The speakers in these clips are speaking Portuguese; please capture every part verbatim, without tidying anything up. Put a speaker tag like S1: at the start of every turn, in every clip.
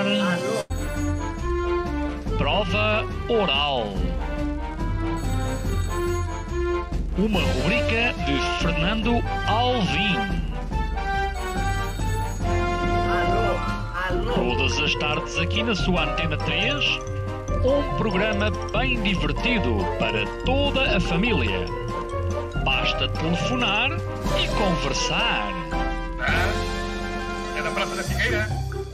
S1: Prova Oral. Uma rubrica de Fernando Alvim. Todas as tardes aqui na sua Antena três, um programa bem divertido para toda a família. Basta telefonar e conversar.
S2: Ah, é da Praça da Figueira?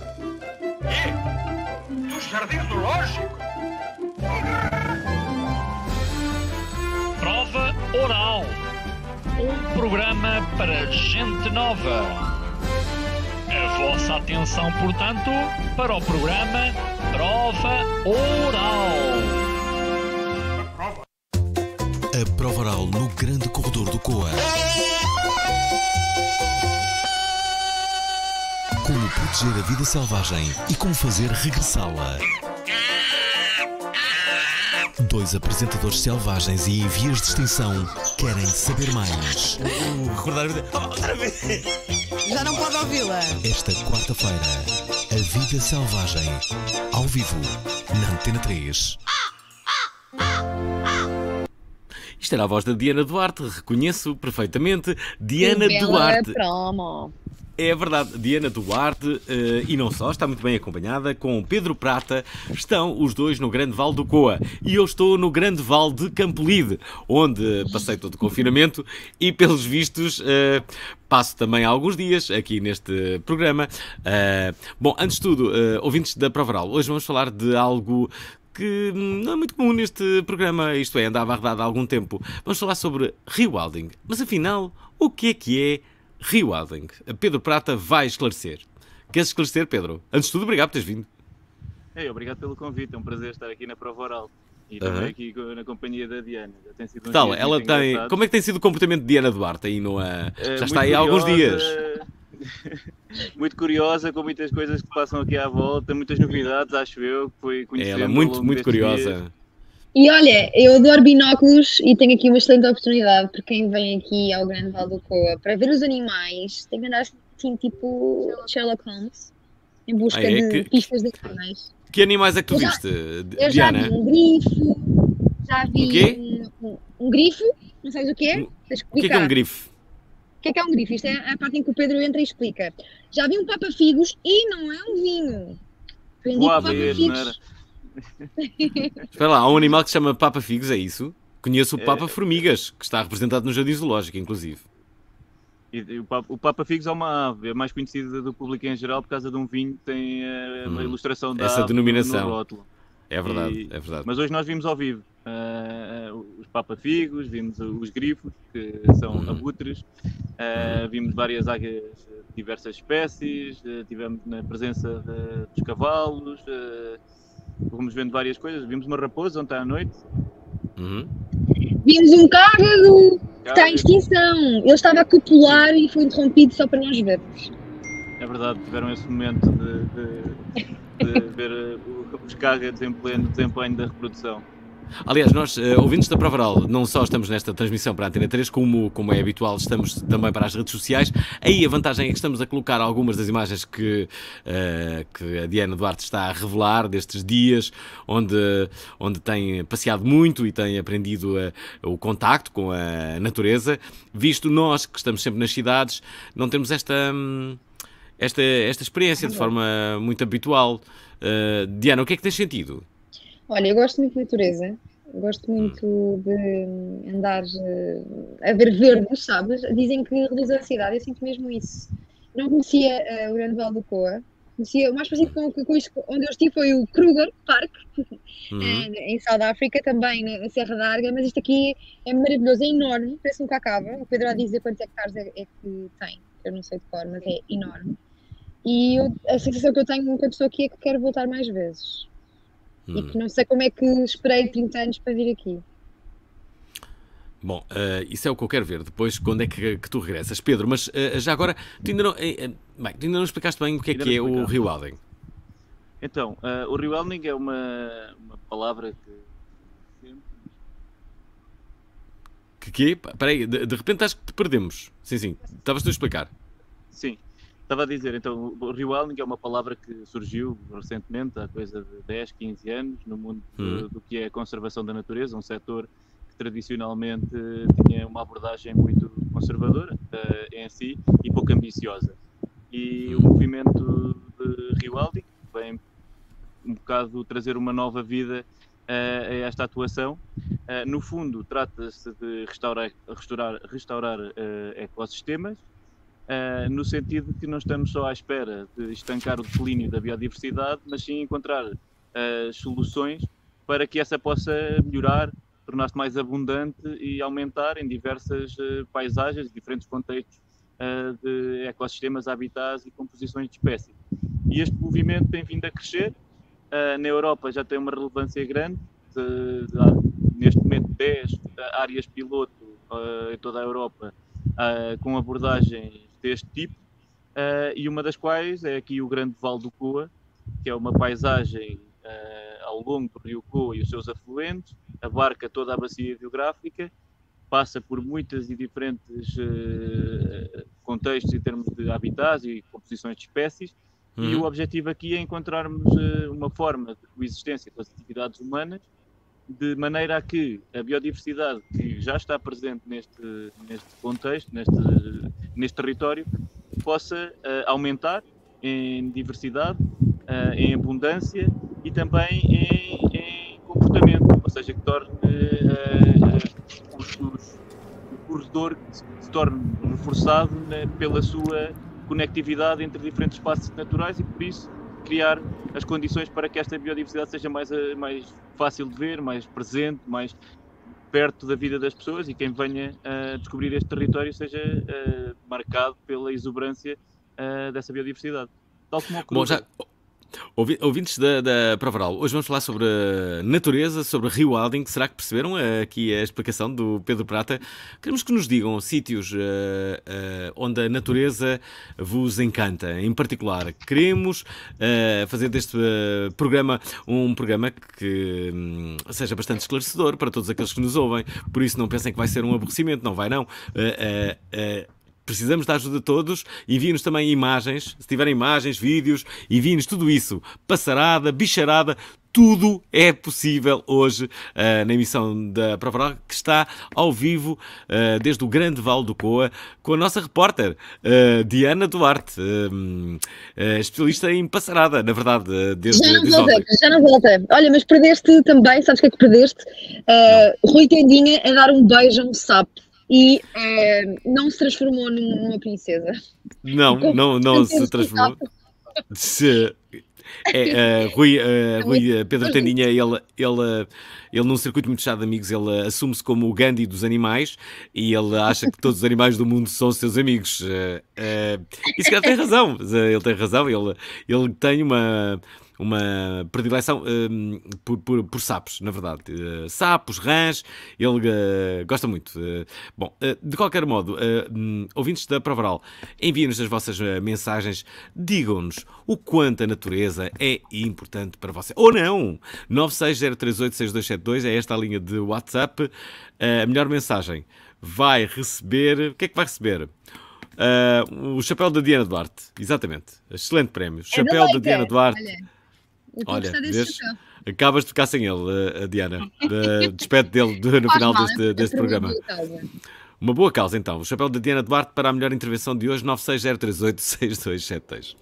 S2: E? Dos Jardins do Lógico?
S1: Prova Oral. Um programa para gente nova. A vossa atenção, portanto, para o programa Prova Oral.
S3: A Prova Oral no grande corredor do Coa. Como proteger a vida selvagem e como fazer regressá-la. Dois apresentadores selvagens e em vias de extinção querem saber mais.
S4: Recordar a vida. Oh, outra vez!
S5: Já não pode ouvi-la.
S3: Esta quarta-feira, a vida selvagem, ao vivo, na Antena três.
S4: Isto era a voz da Diana Duarte, reconheço perfeitamente. Diana
S5: Que bela
S4: Duarte.
S5: promo.
S4: É verdade, Diana Duarte, uh, e não só, está muito bem acompanhada, com Pedro Prata. Estão os dois no Grande Vale do Coa. E eu estou no Grande Vale de Campolide, onde passei todo o confinamento e, pelos vistos, uh, passo também há alguns dias aqui neste programa. Uh, bom, antes de tudo, uh, ouvintes da Prova Oral, hoje vamos falar de algo que não é muito comum neste programa, isto é, andava arredado há algum tempo. Vamos falar sobre rewilding. Mas afinal, o que é que é rewilding? Pedro Prata vai esclarecer. Queres esclarecer, Pedro? Antes de tudo, obrigado por teres vindo.
S6: Ei, obrigado pelo convite, é um prazer estar aqui na Prova Oral. E
S4: Uhum.
S6: também aqui na companhia da Diana. Já tem sido
S4: Que
S6: uns
S4: tal?
S6: dias
S4: Ela
S6: muito
S4: tem...
S6: engraçados.
S4: Como é que tem sido o comportamento de Diana Duarte aí no... Uh...
S6: É,
S4: Já está
S6: muito
S4: aí há alguns
S6: curiosa,
S4: dias.
S6: Muito curiosa, com muitas coisas que passam aqui à volta, muitas novidades, acho eu, que fui conhecendo
S4: Ela é
S6: ao
S4: muito,
S6: longo
S4: muito
S6: destes
S4: curiosa.
S6: dias.
S5: E olha, eu adoro binóculos e tenho aqui uma excelente oportunidade para quem vem aqui ao Grande Vale do Coa para ver os animais. Tem que andar assim, tipo Sherlock Holmes, em busca
S4: Ah, é?
S5: de
S4: Que-
S5: pistas de animais.
S4: Que animais é que tu
S5: Eu já-
S4: viste,
S5: Eu já
S4: Diana?
S5: vi um grifo, já vi
S4: Um quê?
S5: um, um- um grifo, não sabes o que é?
S4: Um-
S5: Deixa
S4: O que é que é um
S5: explicar.
S4: grife?
S5: O que é que é um grifo? Isto é a parte em que o Pedro entra e explica. Já vi um papa-figos e não é um vinho. Vendi
S6: Vou a ver, não
S5: papa-figos.
S6: era?
S4: Espera lá, há um animal que se chama Papa Figos, é isso? Conheço o
S6: É.
S4: Papa Formigas, que está representado no Jardim Zoológico, inclusive.
S6: E, e o Papa, o Papa Figos é uma ave, é mais conhecida do público em geral por causa de um vinho que tem eh, uma
S4: Hum,
S6: ilustração da
S4: essa
S6: ave no-
S4: denominação.
S6: no rótulo.
S4: É verdade,
S6: E-
S4: é verdade.
S6: Mas hoje nós vimos ao vivo eh, os papafigos, vimos os grifos, que são
S4: Uhum.
S6: abutres, eh, vimos várias águias de diversas espécies, eh, tivemos na presença de- dos cavalos, eh, fomos vendo várias coisas, vimos uma raposa ontem à noite.
S4: Uhum.
S5: Vimos um cágado que está em
S6: Cágado.
S5: extinção. Ele estava a copular e foi interrompido só para nós vermos.
S6: É verdade, tiveram esse momento de, de- de ver eh, o- os cágados em pleno desempenho da reprodução.
S4: Aliás, nós, eh, ouvintes da Prova Oral, não só estamos nesta transmissão para a Antena três, como, como é habitual, estamos também para as redes sociais. Aí a vantagem é que estamos a colocar algumas das imagens que, eh, que a Diana Duarte está a revelar destes dias, onde, onde tem passeado muito e tem aprendido eh, o contacto com a natureza, visto nós, que estamos sempre nas cidades, não temos esta, hum, esta, esta experiência de forma muito habitual. Eh, Diana, o que é que tens sentido?
S5: Olha, eu gosto muito de natureza. Eu gosto muito de andar eh, a ver verdes, sabes? Dizem que reduz a ansiedade. Eu sinto mesmo isso. Não conhecia eh, o Grande Vale do Coa. Conhecia, o mais parecido com, com isto onde eu estive foi o Kruger Park,
S4: Uhum.
S5: eh, em South Africa, também na, na Serra da Arga, mas isto aqui é maravilhoso, é enorme, parece que nunca acaba. O Pedro há de dizer quantos hectares é, é que tem, eu não sei de cor, mas é enorme. E eu- a sensação que eu tenho quando estou aqui é que quero voltar mais vezes. E
S4: Hum.
S5: que não sei como é que esperei trinta anos para vir aqui.
S4: Bom, eh, isso é o que eu quero ver. Depois, quando é que, que tu regressas? Pedro, mas eh, já agora, tu ainda, não, eh, eh, bem, tu ainda não explicaste bem o que é
S6: Ainda
S4: que é
S6: não
S4: o
S6: explicamos.
S4: rewilding.
S6: Então, eh, o rewilding é uma, uma palavra que
S4: Que quê? Espera aí, de, de repente acho que te perdemos. Sim, sim, estavas tu a explicar.
S6: sim, Estava a dizer, então, o rewilding é uma palavra que surgiu recentemente, há coisa de dez, quinze anos, no mundo
S4: Hum.
S6: do, do que é a conservação da natureza, um setor que tradicionalmente tinha uma abordagem muito conservadora uh, em si e pouco ambiciosa. E o movimento de rewilding vem um bocado trazer uma nova vida uh, a esta atuação. Uh, no fundo, trata-se de restaurar, restaurar, restaurar uh, ecossistemas, Uh, no sentido de que não estamos só à espera de estancar o declínio da biodiversidade, mas sim encontrar uh, soluções para que essa possa melhorar, tornar-se mais abundante e aumentar em diversas uh, paisagens, diferentes contextos uh, de ecossistemas, habitats e composições de espécies. E este movimento tem vindo a crescer. Uh, na Europa já tem uma relevância grande, de, de, de, neste momento dez áreas piloto uh, em toda a Europa, uh, com abordagens deste tipo, uh, e uma das quais é aqui o Grande Vale do Coa, que é uma paisagem uh, ao longo do rio Coa e os seus afluentes, abarca toda a bacia hidrográfica, passa por muitas e diferentes uh, contextos em termos de habitats e composições de espécies, uhum. E o objetivo aqui é encontrarmos uh, uma forma de coexistência com as atividades humanas, de maneira a que a biodiversidade que já está presente neste, neste contexto, neste, neste território, possa uh, aumentar em diversidade, uh, em abundância e também em, em comportamento, ou seja, que torne uh, os, os, o corredor que se, se torne reforçado, né, pela sua conectividade entre diferentes espaços naturais e, por isso, criar as condições para que esta biodiversidade seja mais, mais fácil de ver, mais presente, mais perto da vida das pessoas, e quem venha a descobrir este território seja uh, marcado pela exuberância uh, dessa biodiversidade. Tal como
S4: Bom, já, ouvi, ouvintes da, da Provaral, hoje vamos falar sobre a natureza, sobre rewilding. Será que perceberam uh, aqui a explicação do Pedro Prata? Queremos que nos digam sítios uh, uh, onde a natureza vos encanta. Em particular, queremos uh, fazer deste uh, programa um programa que um, seja bastante esclarecedor para todos aqueles que nos ouvem. Por isso não pensem que vai ser um aborrecimento, não vai não. Uh, uh, uh, Precisamos da ajuda de todos. Enviem-nos também imagens, se tiverem imagens, vídeos, enviem-nos tudo isso. Passarada, bicharada, tudo é possível hoje uh, na emissão da Provaral, que está ao vivo uh, desde o Grande Vale do Coa, com a nossa repórter, uh, Diana Duarte, uh, uh, especialista em passarada, na verdade, uh, desde,
S5: já não
S4: desde
S5: volta,
S4: ontem.
S5: Já não volta. Olha, mas perdeste também, sabes o que é que perdeste? Uh, Rui Tendinha a dar um beijo a um sapo. E uh, não se transformou numa princesa.
S4: Não, não, não se transformou. Se, é, uh, Rui, uh, Rui uh, Pedro Tendinha, ele, ele, ele num circuito muito fechado de amigos, ele assume-se como o Gandhi dos animais e ele acha que todos os animais do mundo são seus amigos. Uh, uh, e se calhar tem razão, ele tem razão, ele, ele tem uma... uma predileção um, por, por, por sapos, na verdade. Uh, sapos, rãs, ele uh, gosta muito. Uh, bom, uh, de qualquer modo, uh, um, ouvintes da Provaral, enviem-nos as vossas uh, mensagens, digam-nos o quanto a natureza é importante para você. Ou não! nove seis zero três oito seis dois sete dois é esta a linha de WhatsApp. Uh, a melhor mensagem vai receber... O que é que vai receber? Uh, o chapéu da Diana Duarte. Exatamente. Excelente prémio. Chapéu da Diana Duarte.
S5: Olha.
S4: Olha, vês, acabas de ficar sem ele, a Diana. De, despede dele de, no final mal, deste, deste programa. Uma boa causa, então. O chapéu da Diana Duarte para a melhor intervenção de hoje, nove seis zero três oito seis dois sete dois.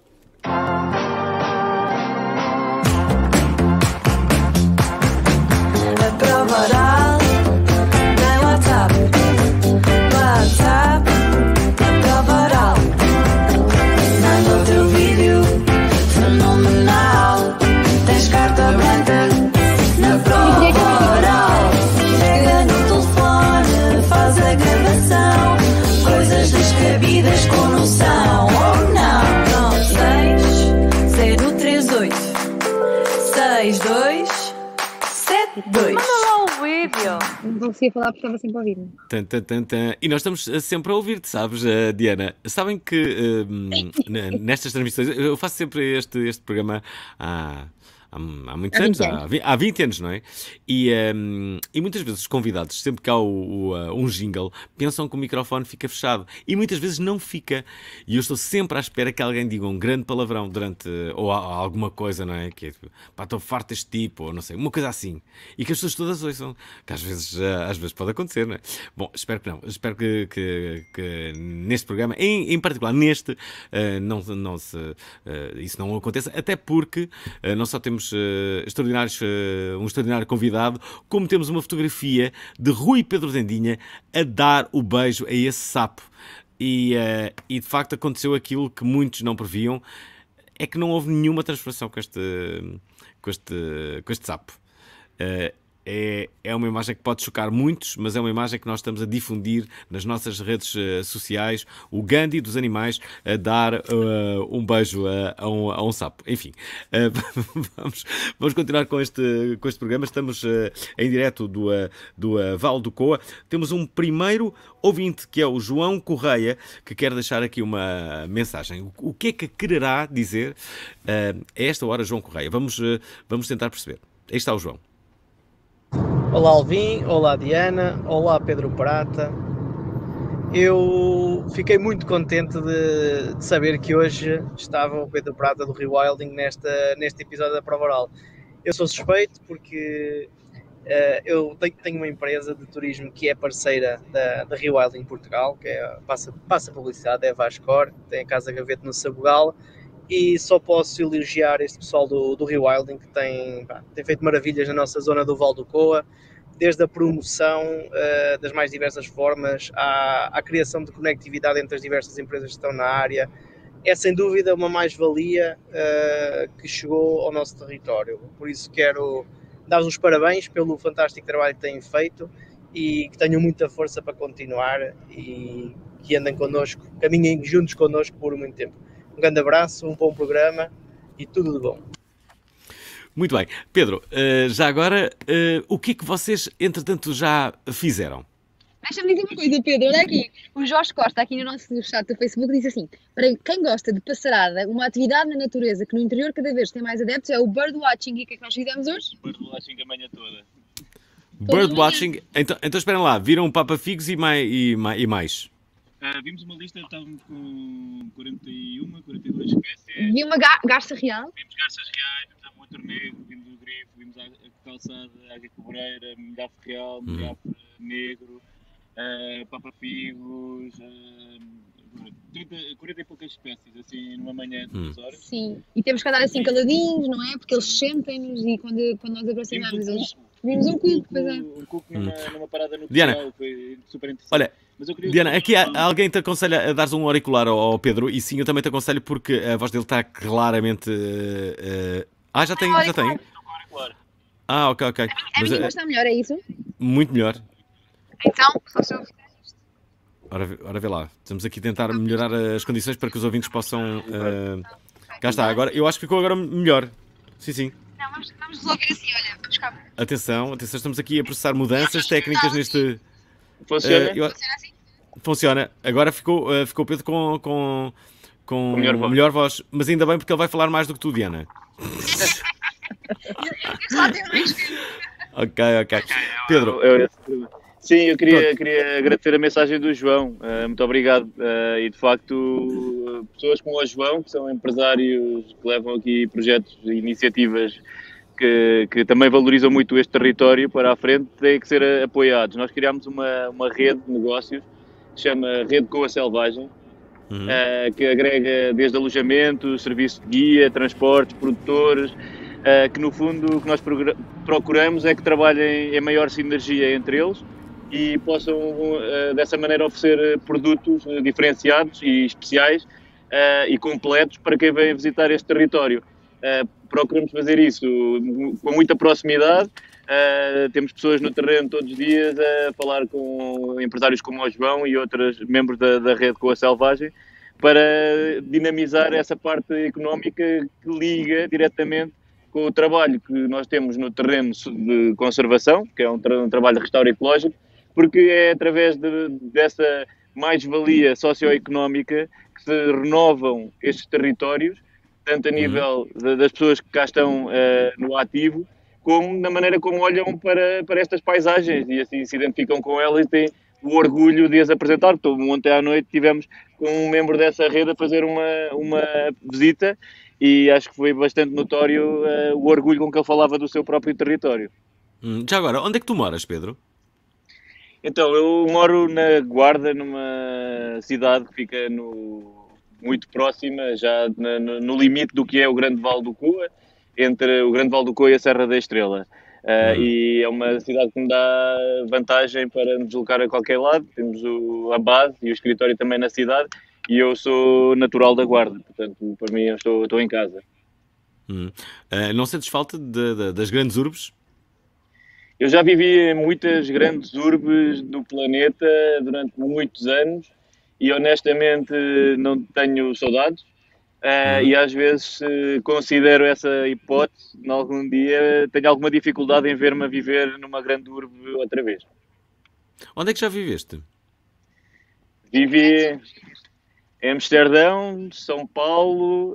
S7: A Provaral tem WhatsApp. WhatsApp Provaral. Manda o teu vídeo fenomenal. Tens carta branca na Provaral. Pega no telefone, faz a gravação. Coisas descabidas com noção. Ou não? nove seis zero três oito seis dois sete dois.
S8: Manda lá o vídeo.
S5: Não conseguia falar porque estava sempre a ouvir.
S4: Tan, tan, tan, tan. E nós estamos sempre a ouvir-te, sabes, uh, Diana? Sabem que uh, nestas transmissões, eu faço sempre este, este programa há, há, há muitos
S5: Há
S4: anos,
S5: vinte
S4: há,
S5: anos.
S4: vi- há vinte anos, não é? E, um, e muitas vezes os convidados, sempre que há o, o, uh, um jingle, pensam que o microfone fica fechado. E muitas vezes não fica. E eu estou sempre à espera que alguém diga um grande palavrão durante, ou a- alguma coisa, não é? Que é tipo, pá, estou farto deste tipo, ou não sei, uma coisa assim. E que as pessoas todas ouçam. Que às vezes, uh, às vezes pode acontecer, não é? Bom, espero que não. Espero que, que, que neste programa, em, em particular neste, uh, não, não se, uh, isso não aconteça. Até porque uh, não só temos uh, extraordinários, uh, um extraordinário convidado, como temos uma fotografia de Rui Pedro Dandinha a dar o beijo a esse sapo. E, uh, e de facto aconteceu aquilo que muitos não previam, é que não houve nenhuma transformação com este, com este, com este sapo. Uh, é, é uma imagem que pode chocar muitos, mas é uma imagem que nós estamos a difundir nas nossas redes uh, sociais. O Gandhi dos animais a dar uh, um beijo a, a, um, a um sapo. Enfim, uh, vamos, vamos continuar com este, com este programa. Estamos uh, em direto do, uh, do uh, Val do Coa. Temos um primeiro ouvinte, que é o João Correia, que quer deixar aqui uma mensagem. O, o que é que quererá dizer uh, a esta hora, João Correia? Vamos, uh, vamos tentar perceber. Aí está o João.
S8: Olá Alvin, olá Diana, olá Pedro Prata. Eu fiquei muito contente de, de saber que hoje estava o Pedro Prata do Rewilding nesta, neste episódio da Prova Oral. Eu sou suspeito porque uh, eu tenho, tenho uma empresa de turismo que é parceira da, da Rewilding Portugal, que é, passa, passa publicidade, é a Vascor, tem a Casa Gavete no Sabugal. E só posso elogiar este pessoal do, do Rewilding, que tem, pá, tem feito maravilhas na nossa zona do Val do Coa, desde a promoção uh, das mais diversas formas à, à criação de conectividade entre as diversas empresas que estão na área. É sem dúvida uma mais-valia uh, que chegou ao nosso território. Por isso quero dar-vos os parabéns pelo fantástico trabalho que têm feito e que tenham muita força para continuar e que andem connosco, caminhem juntos connosco por muito tempo. Um grande abraço, um bom programa e tudo de bom.
S4: Muito bem. Pedro, uh, já agora, uh, o que é que vocês, entretanto, já fizeram?
S5: Deixa-me dizer uma coisa, Pedro, olha aqui. O Jorge Costa, aqui no nosso chat do Facebook, diz assim: para quem gosta de passarada, uma atividade na natureza que no interior cada vez tem mais adeptos é o birdwatching. E o que é que nós fizemos hoje?
S6: Birdwatching a manhã toda.
S4: Birdwatching. Então, então esperem lá, viram o Papa Figos e mais? E mais, e mais?
S6: Uh, vimos uma lista, estávamos com quarenta e uma, quarenta e duas espécies.
S5: Vi uma ga garça real.
S6: Vimos garças reais, vimos a motor negro, vimos o grifo, vimos a, a calçada, a águia cobreira, milhafo real, milhafo hum. negro, uh, papa-figos, uh, trinta, quarenta e poucas espécies, assim, numa manhã de duas horas.
S5: Sim, e temos que andar assim caladinhos, não é? Porque eles sentem-nos e quando, quando nós aproximamos eles... Vimos um cuco, pois é.
S6: Um cuco numa, numa parada no
S4: Diana,
S6: canal, foi super interessante.
S4: Olha,
S6: Mas eu queria...
S4: Diana, aqui há, alguém te aconselha a dares um auricular ao, ao Pedro, e sim, eu também te aconselho porque a voz dele está claramente... Uh, uh... Ah, já tem, já tem. Ah, ok, ok.
S5: A
S4: Mas,
S5: minha
S4: uh,
S5: voz está melhor, é isso?
S4: muito melhor.
S5: Então, só se eu fizer isto.
S4: Ora, vê- ora vê lá, estamos aqui a tentar melhorar as condições para que os ouvintes possam... Uh... Cá está, agora, eu acho que ficou agora melhor. Sim, sim.
S5: Não, vamos, vamos resolver assim, olha, vamos cá.
S4: Atenção, atenção, estamos aqui a processar mudanças técnicas neste...
S6: Funciona?
S4: Uh, eu-
S5: Funciona assim?
S4: Funciona. Agora ficou, uh, ficou o Pedro com, com, com
S6: melhor voz.
S4: melhor voz, mas ainda bem porque ele vai falar mais do que tu, Diana.
S5: Eu só tenho mais que...
S4: Ok, ok. Pedro,
S6: Eu- eu- sim, eu queria, queria agradecer a mensagem do João, uh, muito obrigado. Uh, e de facto, uh, pessoas como o João, que são empresários que levam aqui projetos e iniciativas que, que também valorizam muito este território para a frente, têm que ser uh, apoiados. Nós criámos uma, uma rede de negócios que se chama Rede Coa Selvagem,
S4: Uhum.
S6: uh, que agrega desde alojamento, serviço de guia, transportes, produtores. Uh, que no fundo o que nós procuramos é que trabalhem em maior sinergia entre eles e possam uh, dessa maneira oferecer produtos uh, diferenciados e especiais uh, e completos para quem vem visitar este território. Uh, procuramos fazer isso com muita proximidade, uh, temos pessoas no terreno todos os dias a falar com empresários como o João e outros membros da, da Rede Coa Selvagem para dinamizar essa parte económica que liga diretamente com o trabalho que nós temos no terreno de conservação, que é um, tra um trabalho de restauro ecológico, porque é através de, dessa mais-valia socioeconómica que se renovam estes territórios tanto a nível de, das pessoas que cá estão uh, no ativo, como na maneira como olham para, para estas paisagens e assim se identificam com elas e têm o orgulho de as apresentar. Então, ontem à noite tivemos com um membro dessa rede a fazer uma, uma visita e acho que foi bastante notório uh, o orgulho com que ele falava do seu próprio território.
S4: Hum, já agora, onde é que tu moras, Pedro?
S6: Então, eu moro na Guarda, numa cidade que fica no, muito próxima, já na, no, no limite do que é o Grande Vale do Coa, entre o Grande Vale do Coa e a Serra da Estrela. Uh,
S4: Uhum.
S6: E é uma cidade que me dá vantagem para me deslocar a qualquer lado. Temos o, a base e o escritório também na cidade e eu sou natural da Guarda, portanto, para mim, eu estou, estou em casa.
S4: Hum. Uh, não sentes falta de- de- das grandes urbes?
S6: Eu já vivi em muitas grandes urbes do planeta durante muitos anos e honestamente não tenho saudades. Uh, e às vezes uh, considero essa hipótese, em algum dia tenho alguma dificuldade em ver-me a viver numa grande urbe outra vez.
S4: Onde é que já viveste?
S6: Vivi em Amsterdão, São Paulo,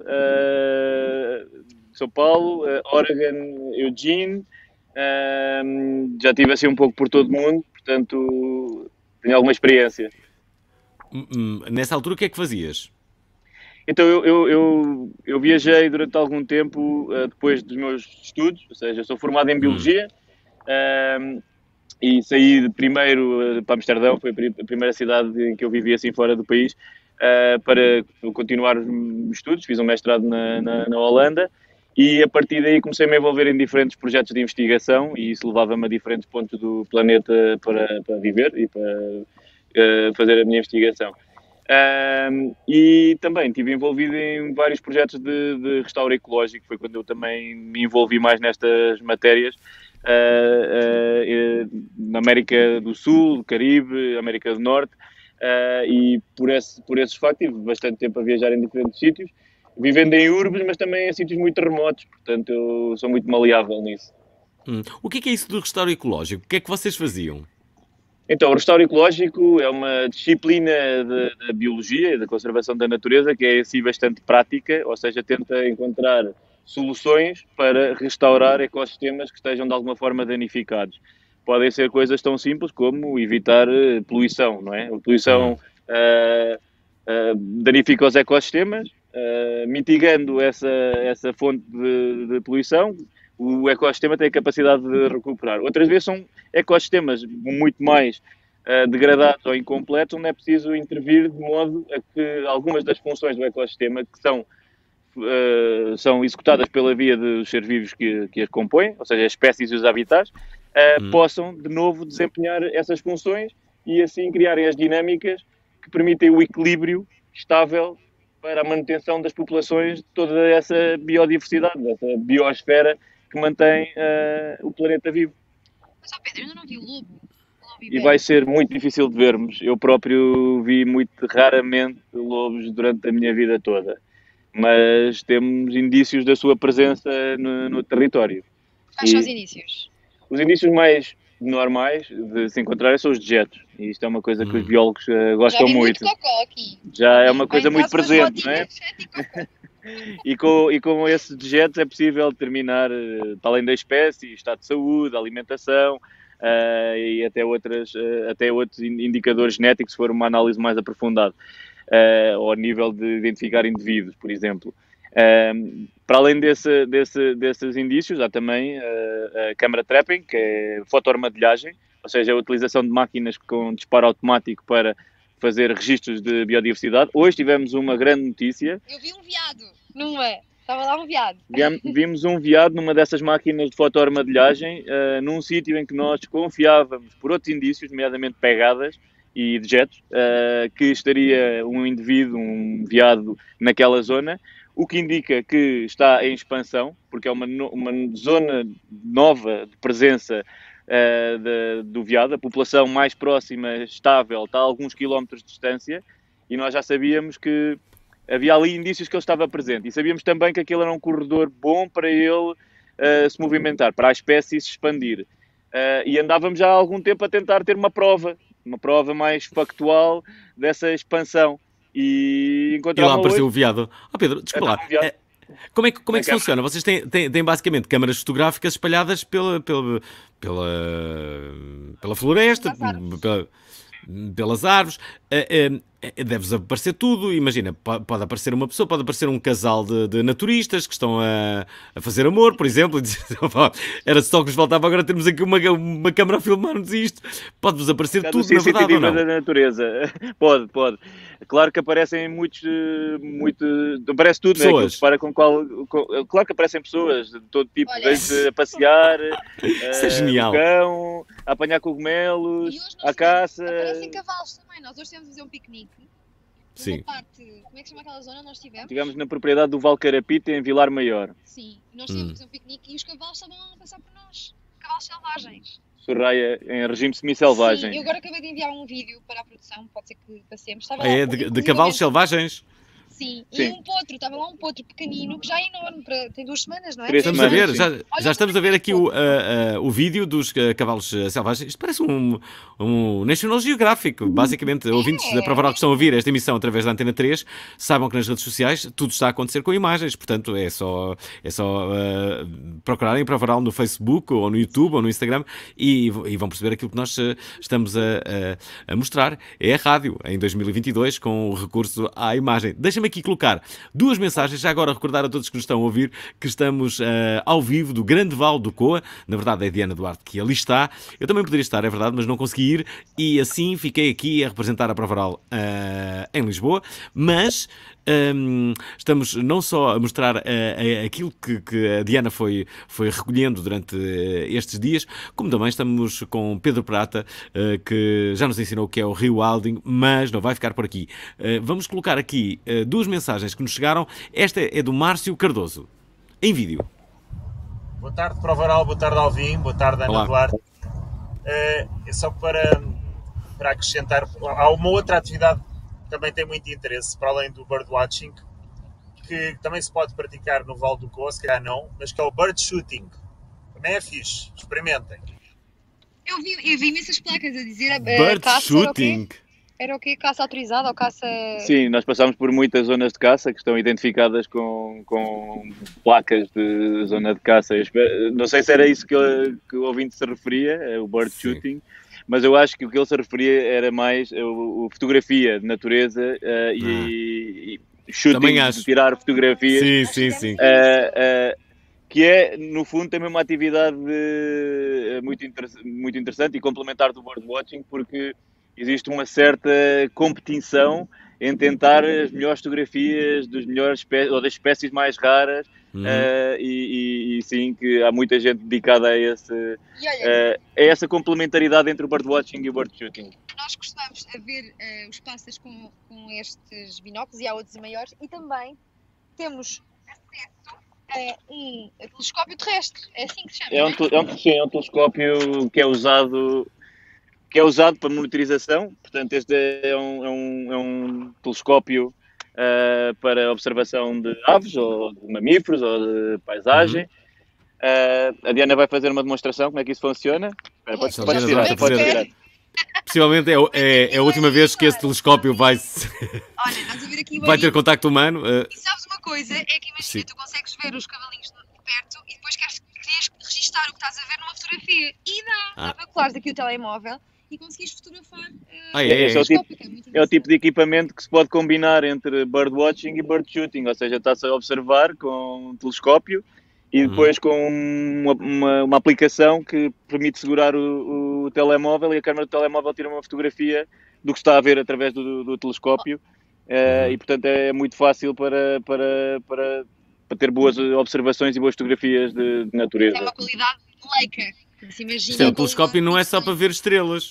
S6: uh, São Paulo, uh, Oregon, Eugene, uh, já estive assim um pouco por todo o mundo, portanto tenho alguma experiência.
S4: Hum, hum, Nessa altura, o que é que fazias?
S6: Então, eu, eu, eu, eu viajei durante algum tempo uh, depois dos meus estudos, ou seja, eu sou formado em Biologia um, e saí de primeiro uh, para Amsterdão, foi a pri- a primeira cidade em que eu vivi assim fora do país, uh, para continuar os estudos, fiz um mestrado na, na, na Holanda e a partir daí comecei-me a envolver em diferentes projetos de investigação e isso levava-me a diferentes pontos do planeta para, para viver e para uh, fazer a minha investigação. Um, e também estive envolvido em vários projetos de, de restauro ecológico, foi quando eu também me envolvi mais nestas matérias, uh, uh, uh, na América do Sul, Caribe, América do Norte, uh, e por, esse, por esses factos tive bastante tempo a viajar em diferentes sítios, vivendo em urbes, mas também em sítios muito remotos, portanto eu sou muito maleável nisso.
S4: Hum. O que é que é isso do restauro ecológico? O que é que vocês faziam?
S6: Então, o restauro ecológico é uma disciplina da biologia e da conservação da natureza que é assim bastante prática, ou seja, tenta encontrar soluções para restaurar ecossistemas que estejam de alguma forma danificados. Podem ser coisas tão simples como evitar uh, poluição, não é? A poluição uh, uh, danifica os ecossistemas, uh, mitigando essa, essa fonte de, de poluição, o ecossistema tem a capacidade de recuperar. Outras vezes são ecossistemas muito mais uh, degradados ou incompletos, onde é preciso intervir de modo a que algumas das funções do ecossistema que são, uh, são executadas pela via dos seres vivos que, que as compõem, ou seja, as espécies e os habitats, uh, hum. possam de novo desempenhar essas funções e assim criarem as dinâmicas que permitem o equilíbrio estável para a manutenção das populações de toda essa biodiversidade, dessa biosfera que mantém uh, o planeta vivo.
S5: Mas, ó Pedro, eu ainda não vi o lobo. O lobo
S6: E vai ser muito difícil de vermos. Eu próprio vi muito raramente lobos durante a minha vida toda. Mas temos indícios da sua presença no, no território.
S5: Quais são os indícios?
S6: Os indícios mais normais de se encontrar são os dejetos. E isto é uma coisa que os biólogos uh, gostam
S5: Já vi
S6: muito.
S5: muito cocó aqui.
S6: Já é uma coisa
S5: Bem,
S6: muito
S5: próximas
S6: presente, não é?
S5: botinhas,
S6: E com, e com esses dejetos é possível determinar, uh, para além da espécie, estado de saúde, alimentação uh, e até, outras, uh, até outros indicadores genéticos, se for uma análise mais aprofundada, uh, ao nível de identificar indivíduos, por exemplo. Uh, para além desse, desse, desses indícios, há também uh, a camera trapping, que é fotoarmadilhagem, ou seja, a utilização de máquinas com disparo automático para fazer registros de biodiversidade. Hoje tivemos uma grande notícia.
S5: Eu vi um veado, não é? Estava lá um veado.
S6: Vimos um veado numa dessas máquinas de fotoarmadilhagem, uh, num sítio em que nós confiávamos por outros indícios, nomeadamente pegadas e dejetos, uh, que estaria um indivíduo, um veado, naquela zona, o que indica que está em expansão, porque é uma, no, uma zona nova de presença Uh, de, do veado. A população mais próxima, estável, está a alguns quilómetros de distância e nós já sabíamos que havia ali indícios que ele estava presente e sabíamos também que aquele era um corredor bom para ele uh, se movimentar, para a espécie se expandir. Uh, e andávamos já há algum tempo a tentar ter uma prova, uma prova mais factual dessa expansão. E
S4: E
S6: encontramos
S4: lá apareceu o veado. Oh, Pedro, desculpa lá.
S6: Um veado.
S4: É, Como é que, como é que
S6: Câmara.
S4: funciona? Vocês têm, têm, têm basicamente câmaras fotográficas espalhadas pela, pela, pela, pela floresta,
S5: Pelas árvores.
S4: pela- pelas árvores. Eh, eh, Deve-vos aparecer tudo. Imagina, po- pode aparecer uma pessoa, pode aparecer um casal de, de naturistas que estão a, a fazer amor, por exemplo. E dizer, "Pá, era só que nos faltava agora termos aqui uma, uma câmara a filmar-nos isto." Pode-vos aparecer
S6: Caso
S4: tudo, na verdade, ou
S6: C C T V
S4: não?
S6: da natureza. Pode, pode. Claro que aparecem muitos, eh, muito, aparece tudo, né?
S4: Pessoas.
S6: Aquilo que para com qual, com- claro que aparecem pessoas de todo tipo,
S5: Olha,
S6: desde a passear,
S4: Isso é
S6: eh,
S4: genial.
S6: no cão, a apanhar cogumelos,
S5: E hoje
S6: à
S5: nós
S6: caça.
S5: aparecem cavalos também. Nós hoje estivemos a fazer um piquenique.
S4: Sim.
S5: Numa parte, como é que se chama aquela zona onde nós estivemos?
S6: Estivemos na propriedade do Val Carapita, em Vilar Maior.
S5: Sim, e nós
S4: Hum.
S5: estivemos a fazer um piquenique e os cavalos estavam a passar por nós. Cavalos selvagens.
S6: Sorraia, em regime semi-selvagem.
S5: Sim, eu agora acabei de enviar um vídeo para a produção, pode ser que passemos. Estava
S4: Ah,
S5: lá
S4: é
S5: um-
S4: de, de
S5: inclusive,
S4: cavalos selvagens?
S5: Sim, e
S6: Sim.
S5: um potro, estava lá um potro pequenino que já é enorme, para, tem duas semanas, não é?
S6: Três
S4: Estamos a ver,
S6: Sim.
S4: já,
S5: Olha,
S4: já estamos a ver aqui o,
S5: como é
S4: ah, ah, o vídeo dos ah, cavalos ah, selvagens. Isto parece um, um National Geographic. Basicamente, ouvintes da Provaral que estão a ouvir esta emissão através da Antena três, saibam que nas redes sociais tudo está a acontecer com imagens. Portanto, é só, é só ah, procurarem Provaral no Facebook, ou no YouTube, ou no Instagram, e, e vão perceber aquilo que nós ah, estamos a, a- a mostrar. É a rádio, em dois mil e vinte e dois, com o recurso à imagem. Deixa-me aqui colocar duas mensagens, já agora recordar a todos que nos estão a ouvir que estamos ah, ao vivo do Grande Vale do Coa. Na verdade é a Diana Duarte que ali está. Eu também poderia estar, é verdade, mas não consegui ir e assim fiquei aqui a representar a Provaral ah, em Lisboa. Mas hum, estamos não só a mostrar ah, ah, aquilo que, que a Diana foi, foi recolhendo durante ah, estes dias, como também estamos com Pedro Prata, ah, que já nos ensinou o que é o rewilding, mas não vai ficar por aqui. Ah, vamos colocar aqui ah, duas mensagens que nos chegaram. Esta é do Márcio Cardoso, em vídeo.
S9: Boa tarde, Provaral, boa tarde, Alvim, boa tarde, Ana
S4: Olá.
S9: Duarte. Eh, é só para, para acrescentar, há uma outra atividade que também tem muito interesse, para além do birdwatching, que também se pode praticar no Vale do Coa, se calhar não, mas que é o bird shooting. Também é fixe, experimentem.
S5: Eu vi, eu vi imensas placas a dizer a, a
S4: Bird
S5: caça era o quê?
S4: shooting.
S5: Era o quê? Caça autorizada ou caça...
S6: Sim, nós passamos por muitas zonas de caça que estão identificadas com, com placas de zona de caça. Eu espero- não sei se era isso que, ele- que o ouvinte se referia, é o bird
S4: Sim.
S6: shooting, mas eu acho que o que ele se referia era mais a, a fotografia de natureza eh, e, e shooting,
S4: Também acho.
S6: de tirar fotografias.
S4: Sim, sim, sim.
S6: Uh, uh, que é, no fundo, também uma atividade uh, muito, inter muito interessante e complementar do birdwatching, porque existe uma certa competição em tentar as melhores fotografias dos melhores espé- ou das espécies mais raras,
S4: Hum.
S6: uh, e, e- e sim, que há muita gente dedicada a, esse,
S5: E olha,
S6: uh, a essa complementaridade entre o birdwatching e o birdshooting.
S5: nós costumamos a ver eh, os pássaros com, com estes binóculos e há outros maiores e também temos acesso a um telescópio terrestre. É assim que se chama,
S6: É um,
S5: não
S6: tel- é um, sim, é um telescópio que é usado que é usado para monitorização. Portanto, este é um, é um, é um telescópio ah, para observação de aves ou de mamíferos ou de paisagem. Ah, a Diana vai fazer uma demonstração como é que isso funciona. Espera, podes,
S5: Já
S6: podes
S4: Diana
S6: tirar,
S4: vai
S6: podes
S4: fazer.
S6: tirar.
S4: Possivelmente é, o- é- é a última vez que esse telescópio vai,
S5: Olha, estás a ver aqui o
S4: vai ter
S5: anil?
S4: contacto humano. uh,
S5: E sabes uma coisa? É que imagina,
S4: Sim.
S5: tu consegues ver os cavalinhos de perto e depois queres, queres registar o que estás a ver numa fotografia. E dá,
S4: Ah.
S5: dá para colares aqui o telemóvel e conseguires fotografar. eh,
S4: Ah, é, é,
S6: Esse é o tipo-
S5: telescópio, que é muito
S6: É o tipo
S5: interessante.
S6: de equipamento que se pode combinar entre birdwatching e birdshooting, ou seja, está-se a observar com um telescópio e depois com uma, uma, uma aplicação que permite segurar o, o telemóvel e a câmera do telemóvel tira uma fotografia do que está a ver através do, do telescópio. Eh, e portanto é muito fácil para, para, para, para ter boas observações e boas fotografias de, de
S5: É
S6: natureza.
S5: uma qualidade Leica. Se imagina
S4: Isto é um
S5: com
S4: telescópio,
S5: uma-
S4: não é só para ver estrelas.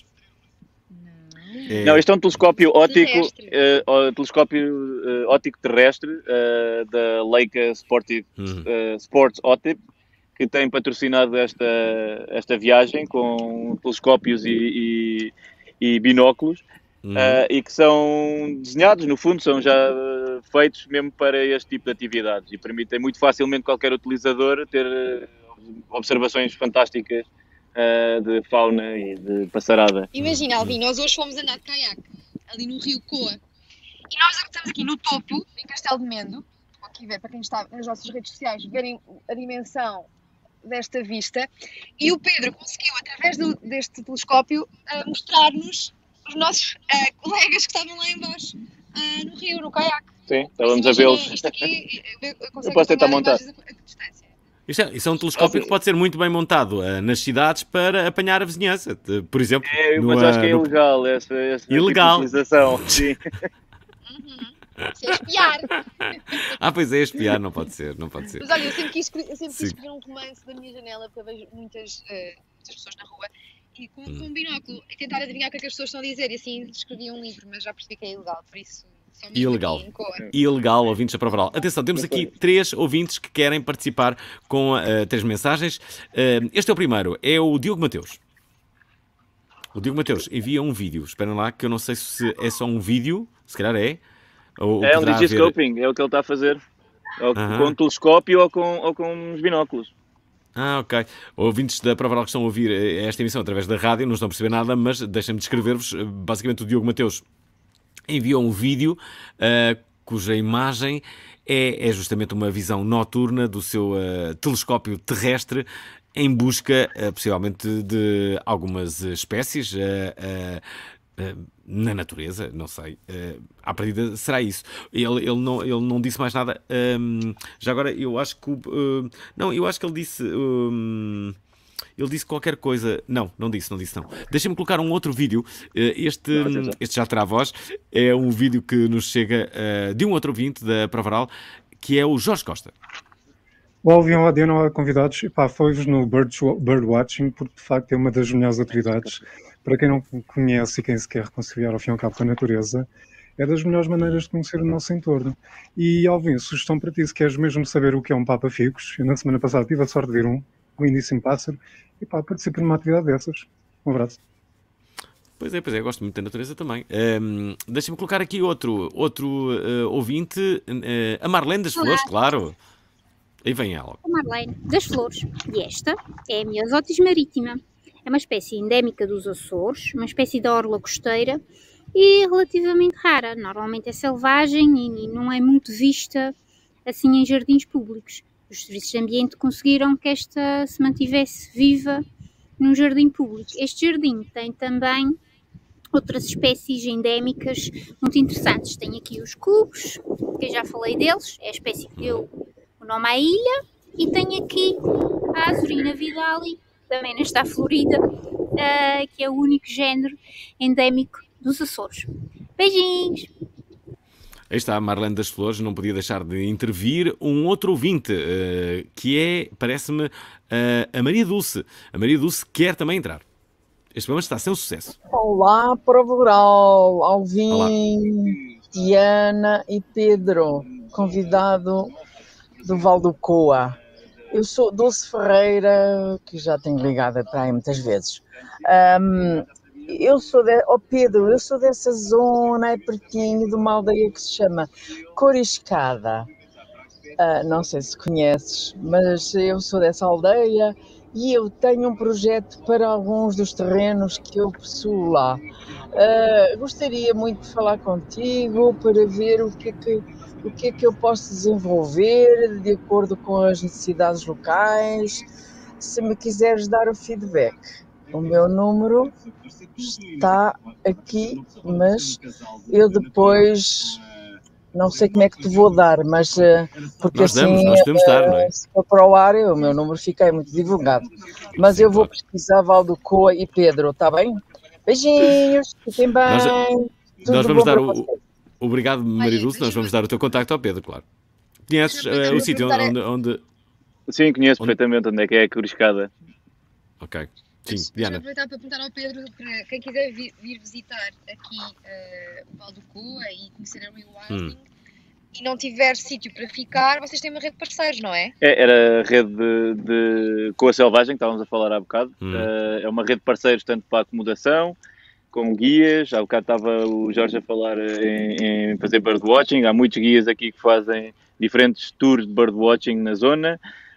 S4: É-
S6: Não, este é um telescópio óptico,
S5: Terrestre.
S6: eh, ó- telescópio eh, óptico terrestre eh, da Leica Sportive,
S4: Uhum.
S6: eh, Sports Optic, que tem patrocinado esta, esta viagem com telescópios e, e- e binóculos,
S4: Uhum.
S6: eh, e que são desenhados, no fundo, são já eh, feitos mesmo para este tipo de atividades e permitem muito facilmente qualquer utilizador ter eh, observações fantásticas eh, de fauna e de passarada.
S5: Imagina, Alvin, nós hoje fomos andar de caiaque ali no rio Coa e nós estamos aqui no topo, em Castelo de Mendo, aqui ver, para quem está nas nossas redes sociais, verem a dimensão desta vista. E o Pedro conseguiu, através do, deste telescópio, uh, mostrar-nos os nossos uh, colegas que estavam lá em baixo, uh, no rio, no caiaque.
S6: Sim, estávamos a vê-los.
S5: Isto aqui, eu, eu,
S6: eu posso tentar montar.
S5: A, a distância.
S4: Isto é, isso é um telescópio que pode ser muito bem montado uh, nas cidades para apanhar a vizinhança. De, por exemplo,
S6: é,
S4: no,
S6: mas acho que é
S4: no...
S6: ilegal essa, essa
S4: ilegal.
S6: utilização. Sim.
S5: Uhum. Isso é espiar.
S4: Ah, pois é, espiar, não pode ser, não pode ser.
S5: Mas olha, eu sempre quis, eu sempre quis escrever um romance da minha janela, porque eu vejo muitas, uh, muitas pessoas na rua, e com, hum. com um binóculo, e tentar adivinhar o que é que as pessoas estão a dizer, e assim escrevi um livro, mas já percebi que é ilegal, por isso...
S4: Ilegal. Ilegal, ouvintes da Prova Oral. Atenção, temos aqui três ouvintes que querem participar com uh, três mensagens. Uh, este é o primeiro, é o Diogo Mateus. O Diogo Mateus envia um vídeo. Esperem lá, que eu não sei se é só um vídeo, se calhar é. Ou
S6: é um digiscoping, haver... é o que ele está a fazer. Ou uh-huh. com um telescópio ou com, ou com uns binóculos.
S4: Ah, ok. Ouvintes da Prova Oral que estão a ouvir esta emissão através da rádio, não estão a perceber nada, mas deixem-me descrever-vos. Basicamente, o Diogo Mateus enviou um vídeo uh, cuja imagem é, é justamente uma visão noturna do seu uh, telescópio terrestre em busca, uh, possivelmente, de algumas espécies uh, uh, uh, na natureza, não sei. Uh, à partida será isso. Ele, ele, não, ele não disse mais nada. Um, já agora, eu acho que... Uh, não, eu acho que ele disse... Um, Ele disse qualquer coisa... Não, não disse, não disse não. Deixem-me colocar um outro vídeo. Este, este já terá voz. É um vídeo que nos chega uh, de um outro ouvinte da Prova Oral, que é o Jorge Costa.
S10: Olá, Leão, Diana, convidados. Epá, foi-vos no Birdwatching, porque de facto é uma das melhores atividades. Para quem não conhece e quem se quer reconciliar ao fim e ao cabo com a natureza, é das melhores maneiras de conhecer o nosso entorno. E, Alvin, sugestão para ti, se queres mesmo saber o que é um papa-ficos, eu na semana passada tive a sorte de ver um, um lindíssimo pássaro, e pá, participe numa atividade dessas. Um abraço.
S4: Pois é, pois é, gosto muito da natureza também. Um, Deixa-me colocar aqui outro, outro uh, ouvinte, uh, a Marlene das Flores, Olá. Claro. Aí vem ela.
S11: A Marlene das Flores. E esta é a Myosotis maritima. É uma espécie endémica dos Açores, uma espécie da orla costeira e relativamente rara. Normalmente é selvagem e não é muito vista assim em jardins públicos. Os serviços de ambiente conseguiram que esta se mantivesse viva num jardim público. Este jardim tem também outras espécies endémicas muito interessantes. Tem aqui os cubos, que eu já falei deles, é a espécie que deu o nome à ilha, e tem aqui a Azurina vidali, também nesta Florida, uh, que é o único género endémico dos Açores. Beijinhos!
S4: Aí está a Marlene das Flores, não podia deixar de intervir. Um outro ouvinte, uh, que é, parece-me, uh, a Maria Dulce. A Maria Dulce quer também entrar. Este programa está a ser um sucesso.
S12: Olá, Prova Oral, Alvin, Olá. Diana e Pedro, convidado do Val do Coa. Eu sou Dulce Ferreira, que já tenho ligado para aí muitas vezes. Um, Eu sou de... Oh Pedro, eu sou dessa zona, é pertinho de uma aldeia que se chama Coriscada. Uh, não sei se conheces, mas eu sou dessa aldeia e eu tenho um projeto para alguns dos terrenos que eu possuo lá. Uh, gostaria muito de falar contigo para ver o que é que, o que é que eu posso desenvolver de acordo com as necessidades locais, se me quiseres dar o feedback. O meu número está aqui, mas eu depois não sei como é que te vou dar, mas porque
S4: nós damos,
S12: assim,
S4: nós podemos dar, não é?
S12: Se for para o ar, o meu número fica aí muito divulgado. Mas eu vou pesquisar Valdo Coa e Pedro, está bem? Beijinhos, fiquem bem.
S4: Nós, nós vamos dar o... Obrigado, Maria Dulce, nós vamos dar o teu contacto ao Pedro, claro. Conheces uh, o sítio onde, onde...
S6: Sim, conheço
S4: onde...
S6: perfeitamente onde é que é a Coriscada.
S4: Ok. Sim, Diana.
S5: Vou aproveitar para perguntar ao Pedro, para quem quiser vir, vir visitar aqui uh, o Val do Coa e conhecer a Rewilding hum. e não tiver sítio para ficar, vocês têm uma rede de parceiros, não é?
S6: É, era a rede de, de Coa Selvagem, que estávamos a falar há bocado. Hum. Uh, é uma rede de parceiros tanto para a acomodação, como guias. Há bocado estava o Jorge a falar em, em fazer birdwatching. Há muitos guias aqui que fazem diferentes tours de birdwatching na zona.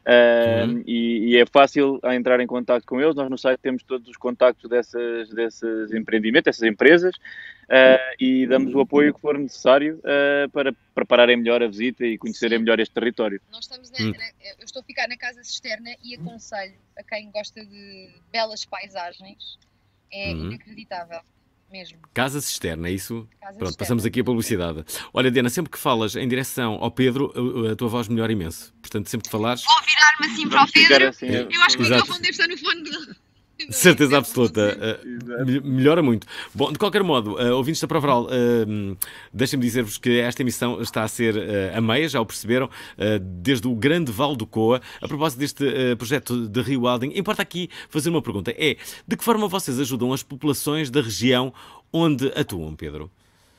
S6: Uh,
S4: Uhum.
S6: e, e é fácil a entrar em contato com eles. Nós no site temos todos os contactos dessas, desses empreendimentos, dessas empresas, uh, e damos o apoio que for necessário uh, para prepararem melhor a visita e conhecerem melhor este território.
S5: Nós estamos na, na- eu estou a ficar na Casa Cisterna e aconselho a quem gosta de belas paisagens, é
S4: Uhum.
S5: inacreditável mesmo.
S4: Casa Cisterna, é isso?
S5: Casa
S4: Pronto,
S5: Cisterna.
S4: passamos aqui a publicidade. Olha, Diana, sempre que falas em direção ao Pedro, a, a tua voz melhora imenso. Portanto, sempre que falares,
S5: Vou virar-me assim para o
S6: Vamos ficar
S5: Pedro.
S6: assim,
S5: Eu acho que o
S4: Exato.
S5: microfone deve estar no fone dele.
S4: certeza absoluta, uh, mel- melhora muito. Bom, de qualquer modo, uh, ouvintes da Provaral, uh, deixem-me dizer-vos que esta emissão está a ser uh, a meia, já o perceberam, uh, desde o Grande Val do Coa. A propósito deste uh, projeto de rewilding, importa aqui fazer uma pergunta. É, de que forma vocês ajudam as populações da região onde atuam, Pedro?